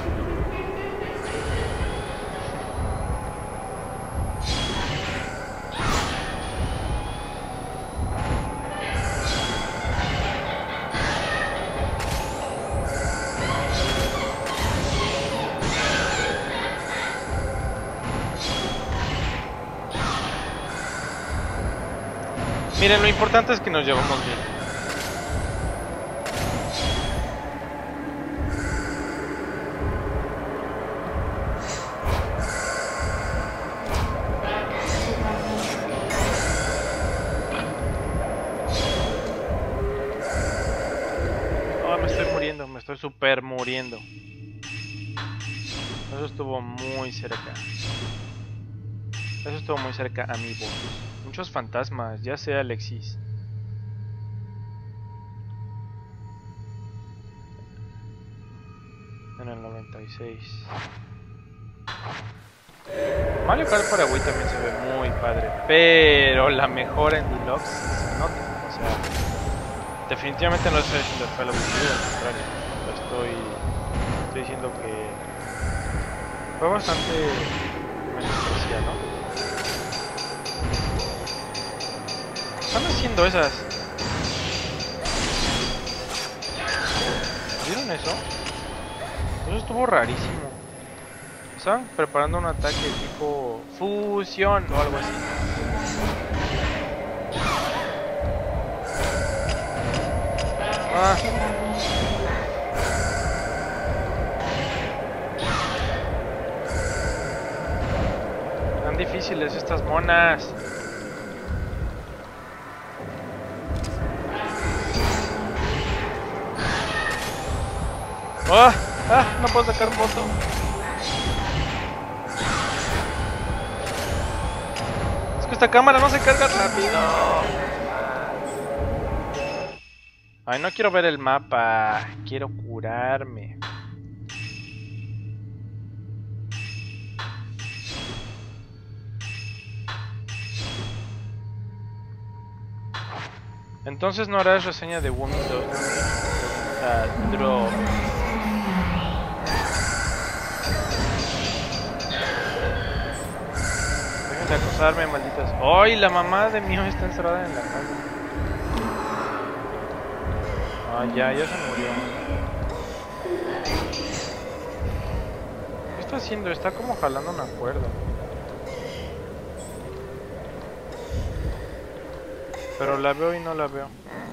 S1: Miren, lo importante es que nos llevamos bien. Oh, me estoy muriendo, me estoy super muriendo. Eso estuvo muy cerca. Eso estuvo muy cerca, amigos. Muchos fantasmas, ya sé, Alexis. En el noventa y seis. Mario Kart para Wii también se ve muy padre, pero la mejora en Deluxe se nota. O sea, definitivamente no estoy diciendo fue lo que digo, al contrario. Lo estoy, estoy diciendo que fue bastante menospreciado, ¿no? Están haciendo esas. ¿Vieron eso? Eso estuvo rarísimo. Estaban preparando un ataque tipo fusión o algo así. Ah. Tan difíciles estas monas. ¡Ah! ¡Ah! No puedo sacar foto. Es que esta cámara no se carga rápido. Ay, no quiero ver el mapa. Quiero curarme. Entonces no harás reseña de Windows uh, Draw. Dejen de acosarme, malditas. ¡Ay! La mamá de mío está encerrada en la casa. Ah, ya, ya se murió. ¿Qué está haciendo? Está como jalando una cuerda. Pero la veo y no la veo.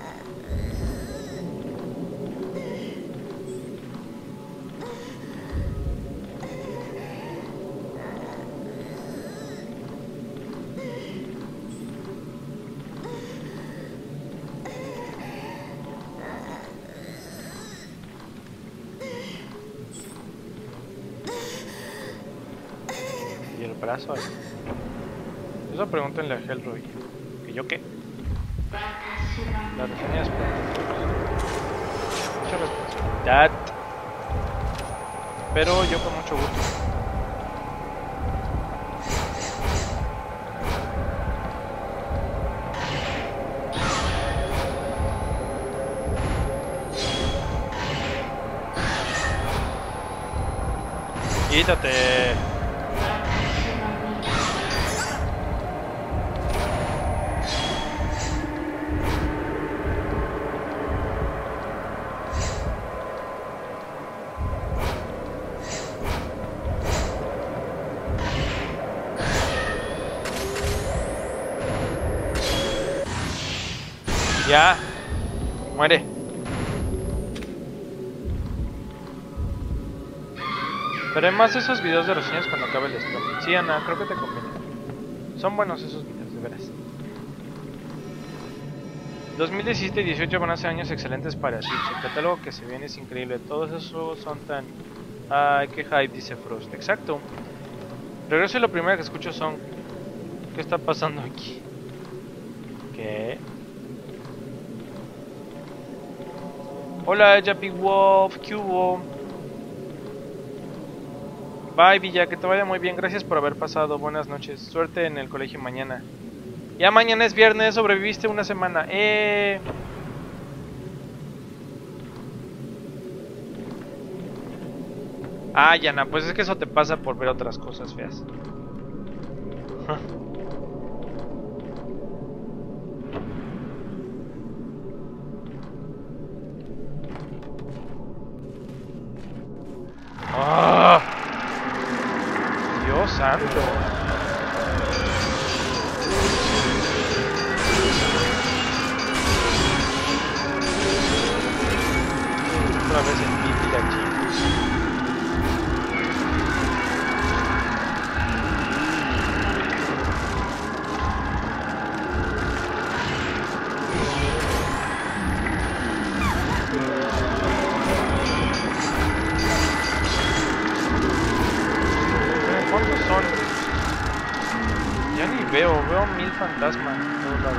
S1: ¿Y el brazo ahí? Eso pregúntenle a Hellroy. ¿Que yo qué? La reseña es mucha responsabilidad, pero yo con mucho gusto. Quítate. Ya, muere. Pero además esos videos de reseñas cuando acabe el stream. Sí, Ana, creo que te conviene. Son buenos esos videos, de veras. dos mil diecisiete y dieciocho van a ser años excelentes para Switch. El catálogo que se viene es increíble. Todos esos juegos son tan... Ay, qué hype, dice Frost. Exacto. Regreso y lo primero que escucho son... ¿Qué está pasando aquí? ¿Qué? Hola, Jappy Wolf, ¿qué hubo? Bye, Villa, que te vaya muy bien. Gracias por haber pasado. Buenas noches. Suerte en el colegio mañana. Ya mañana es viernes, sobreviviste una semana. Eh. Ah, Yana, pues es que eso te pasa por ver otras cosas feas. ¡Ah! Dios santo. Otra vez el Piti aquí. fantasma en todos lados.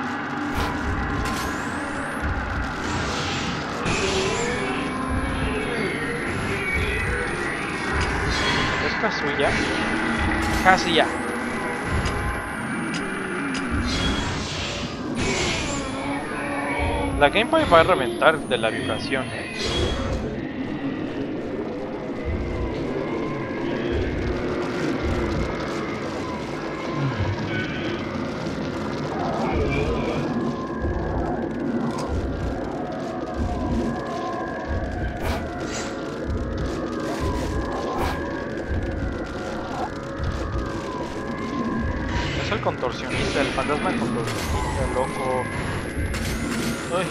S1: ¿Es Kazuya? Casi ya. La Game Boy va a reventar de la vibración, ¿eh? Es el contorsionista, el fantasma contorsionista, loco. Uy.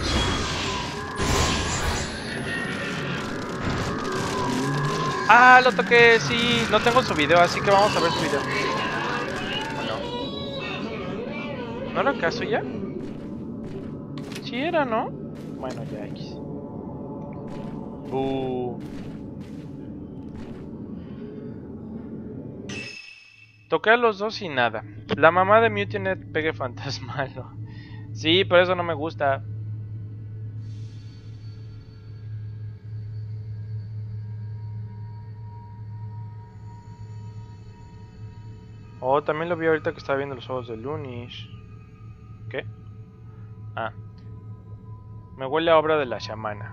S1: Ah, lo toqué, sí. No tengo su video, así que vamos a ver su video. ¿O no? ¿No era Kazuya? Sí era, ¿no? Bueno, ya X. Uh. Toqué a los dos y nada. La mamá de Mew tiene pegue fantasmal. Sí, por eso no me gusta. Oh, también lo vi ahorita que estaba viendo los ojos de Lunish. ¿Qué? Ah. Me huele a obra de la chamana.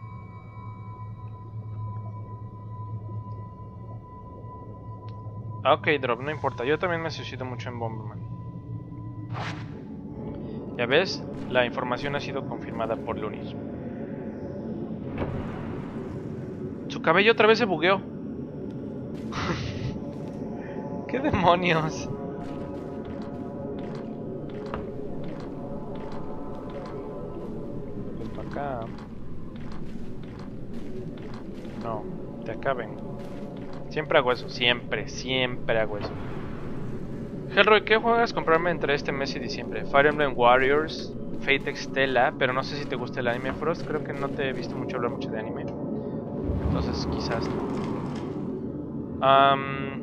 S1: Ah, ok, Drop, no importa. Yo también me suscito mucho en Bomberman. Ya ves, la información ha sido confirmada por Lunish. Su cabello otra vez se bugueó. ¿Qué demonios? Pues para acá. No, de acá vengo. Siempre hago eso, siempre, siempre hago eso. Hellroy, ¿qué juegas comprarme entre este mes y diciembre? Fire Emblem Warriors, Fate Extella, pero no sé si te gusta el anime, Frost. Creo que no te he visto mucho hablar mucho de anime. Entonces quizás no. Um,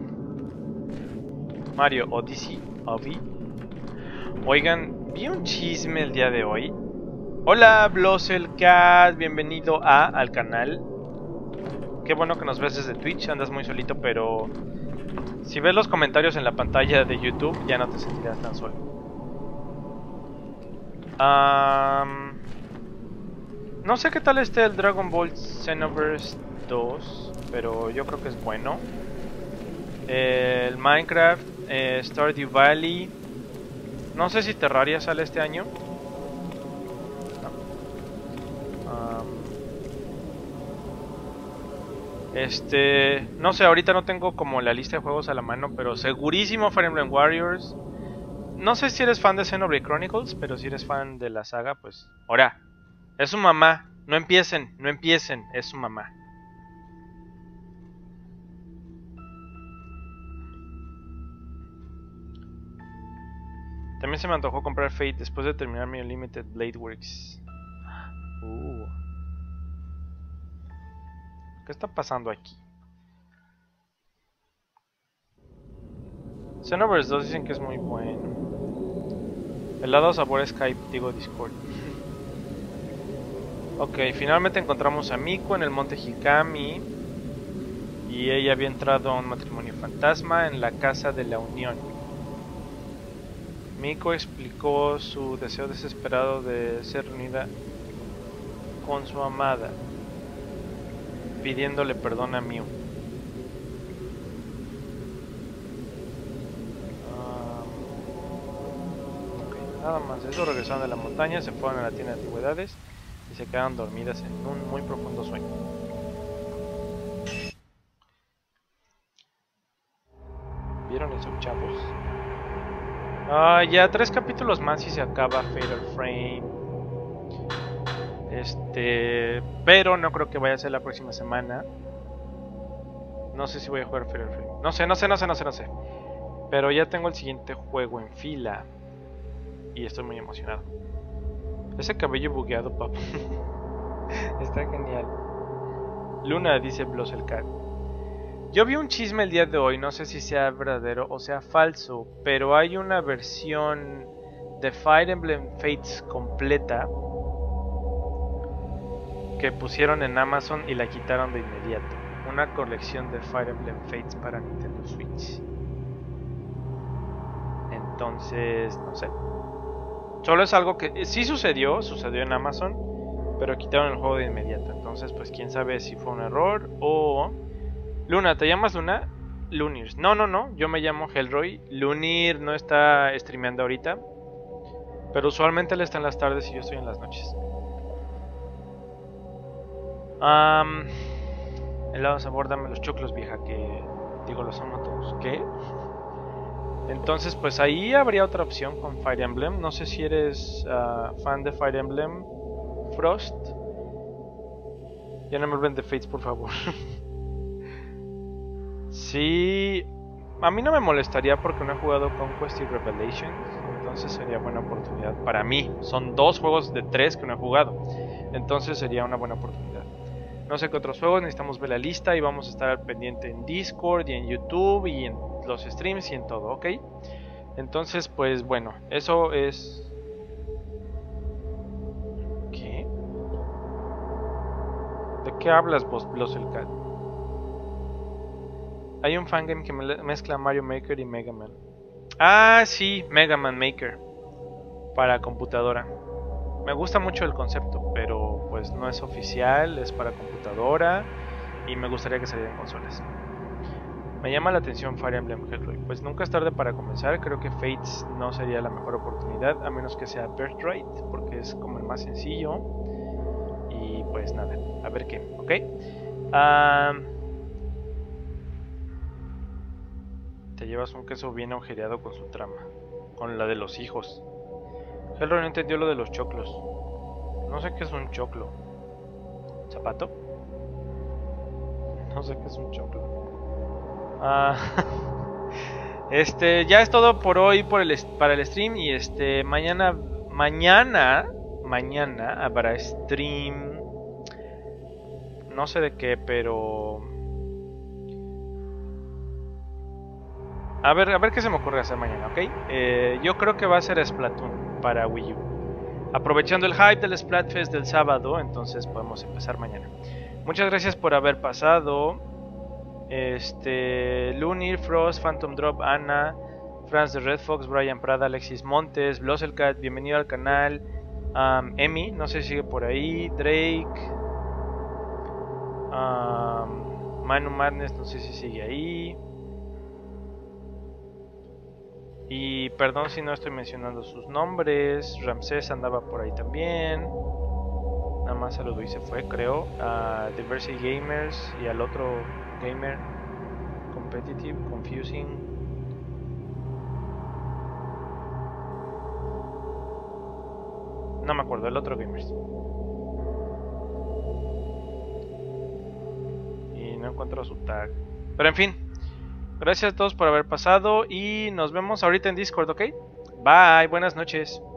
S1: Mario Odyssey, Obi. Oigan, vi un chisme el día de hoy. Hola, Blosselcat, bienvenido a, al canal. Qué bueno que nos ves desde Twitch, andas muy solito, pero si ves los comentarios en la pantalla de YouTube, ya no te sentirás tan solo. Um, no sé qué tal esté el Dragon Ball Xenoverse dos, pero yo creo que es bueno. Eh, el Minecraft, eh, Stardew Valley. No sé si Terraria sale este año. Este, no sé, ahorita no tengo como la lista de juegos a la mano, pero segurísimo Fire Emblem Warriors. No sé si eres fan de Xenoblade Chronicles, pero si eres fan de la saga, pues ahora, es su mamá, no empiecen, no empiecen, es su mamá. También se me antojó comprar Fate después de terminar mi Unlimited Blade Works. Uh. ¿Qué está pasando aquí? Xenoverse dos dicen que es muy bueno. Helado sabor Skype, digo Discord. Ok, finalmente encontramos a Miku en el monte Hikami. Y ella había entrado a un matrimonio fantasma en la casa de la Unión. Miku explicó su deseo desesperado de ser unida con su amada, pidiéndole perdón a Mew. Um, okay, nada más de eso, regresaron de la montaña, se fueron a la tienda de antigüedades y se quedaron dormidas en un muy profundo sueño. ¿Vieron eso, chavos? Ah, ya tres capítulos más y se acaba Fatal Frame. Este, pero no creo que vaya a ser la próxima semana. No sé si voy a jugar Fatal Frame. No sé, no sé, no sé, no sé, no sé. Pero ya tengo el siguiente juego en fila y estoy muy emocionado. Ese cabello bugueado, papá. Está genial. Luna, dice Blosselcat. Yo vi un chisme el día de hoy, no sé si sea verdadero o sea falso, pero hay una versión de Fire Emblem Fates completa que pusieron en Amazon y la quitaron de inmediato. Una colección de Fire Emblem Fates para Nintendo Switch. Entonces, no sé. Solo es algo que sí sucedió, sucedió en Amazon, pero quitaron el juego de inmediato. Entonces, pues quién sabe si fue un error o... Luna, ¿te llamas Luna? Lunir. No, no, no, yo me llamo Hellroy. Lunir no está streameando ahorita, pero usualmente él está en las tardes y yo estoy en las noches. Um, helado sabor, dame los choclos, vieja, que... Digo, los amo todos. ¿Qué? Entonces, pues ahí habría otra opción con Fire Emblem. No sé si eres uh, fan de Fire Emblem Frost. Ya no me hablen de Fates, por favor. Sí, a mí no me molestaría porque no he jugado Conquest y Revelations, entonces sería buena oportunidad para mí. Son dos juegos de tres que no he jugado, entonces sería una buena oportunidad. No sé qué otros juegos, necesitamos ver la lista y vamos a estar al pendiente en Discord y en YouTube y en los streams y en todo, ¿ok? Entonces, pues bueno, eso es... ¿Qué? ¿De qué hablas vos, Blosselcat? Hay un fangame que mezcla Mario Maker y Mega Man. Ah, sí, Mega Man Maker. Para computadora. Me gusta mucho el concepto, pero pues no es oficial, es para computadora. Y me gustaría que saliera en consolas. Me llama la atención Fire Emblem Hellroy. Pues nunca es tarde para comenzar. Creo que Fates no sería la mejor oportunidad, a menos que sea Birthright, porque es como el más sencillo. Y pues nada, a ver qué, ¿ok? Ah... Um, Te llevas un queso bien agujereado con su trama. Con la de los hijos. Hellroy no entendió lo de los choclos. No sé qué es un choclo. ¿Zapato? No sé qué es un choclo. Ah, este, ya es todo por hoy por el, para el stream. Y este, mañana, mañana, mañana habrá stream. No sé de qué, pero... A ver, a ver qué se me ocurre hacer mañana, ¿ok? Eh, yo creo que va a ser Splatoon para Wii U. Aprovechando el hype del Splatfest del sábado, entonces podemos empezar mañana. Muchas gracias por haber pasado. Este, Lunir, Frost, Phantom Drop, Ana, Franz de Red Fox, Brian Prada, Alexis Montes, Blosselcat, bienvenido al canal. Um, Emi, no sé si sigue por ahí. Drake. Um, Manu Madness, no sé si sigue ahí. Y perdón si no estoy mencionando sus nombres. Ramsés andaba por ahí también. Nada más saludó y se fue, creo. A Diversity Gamers y al otro gamer. Competitive, Confusing. No me acuerdo, el otro Gamers. Y no encuentro su tag. Pero en fin. Gracias a todos por haber pasado y nos vemos ahorita en Discord, ¿ok? Bye, buenas noches.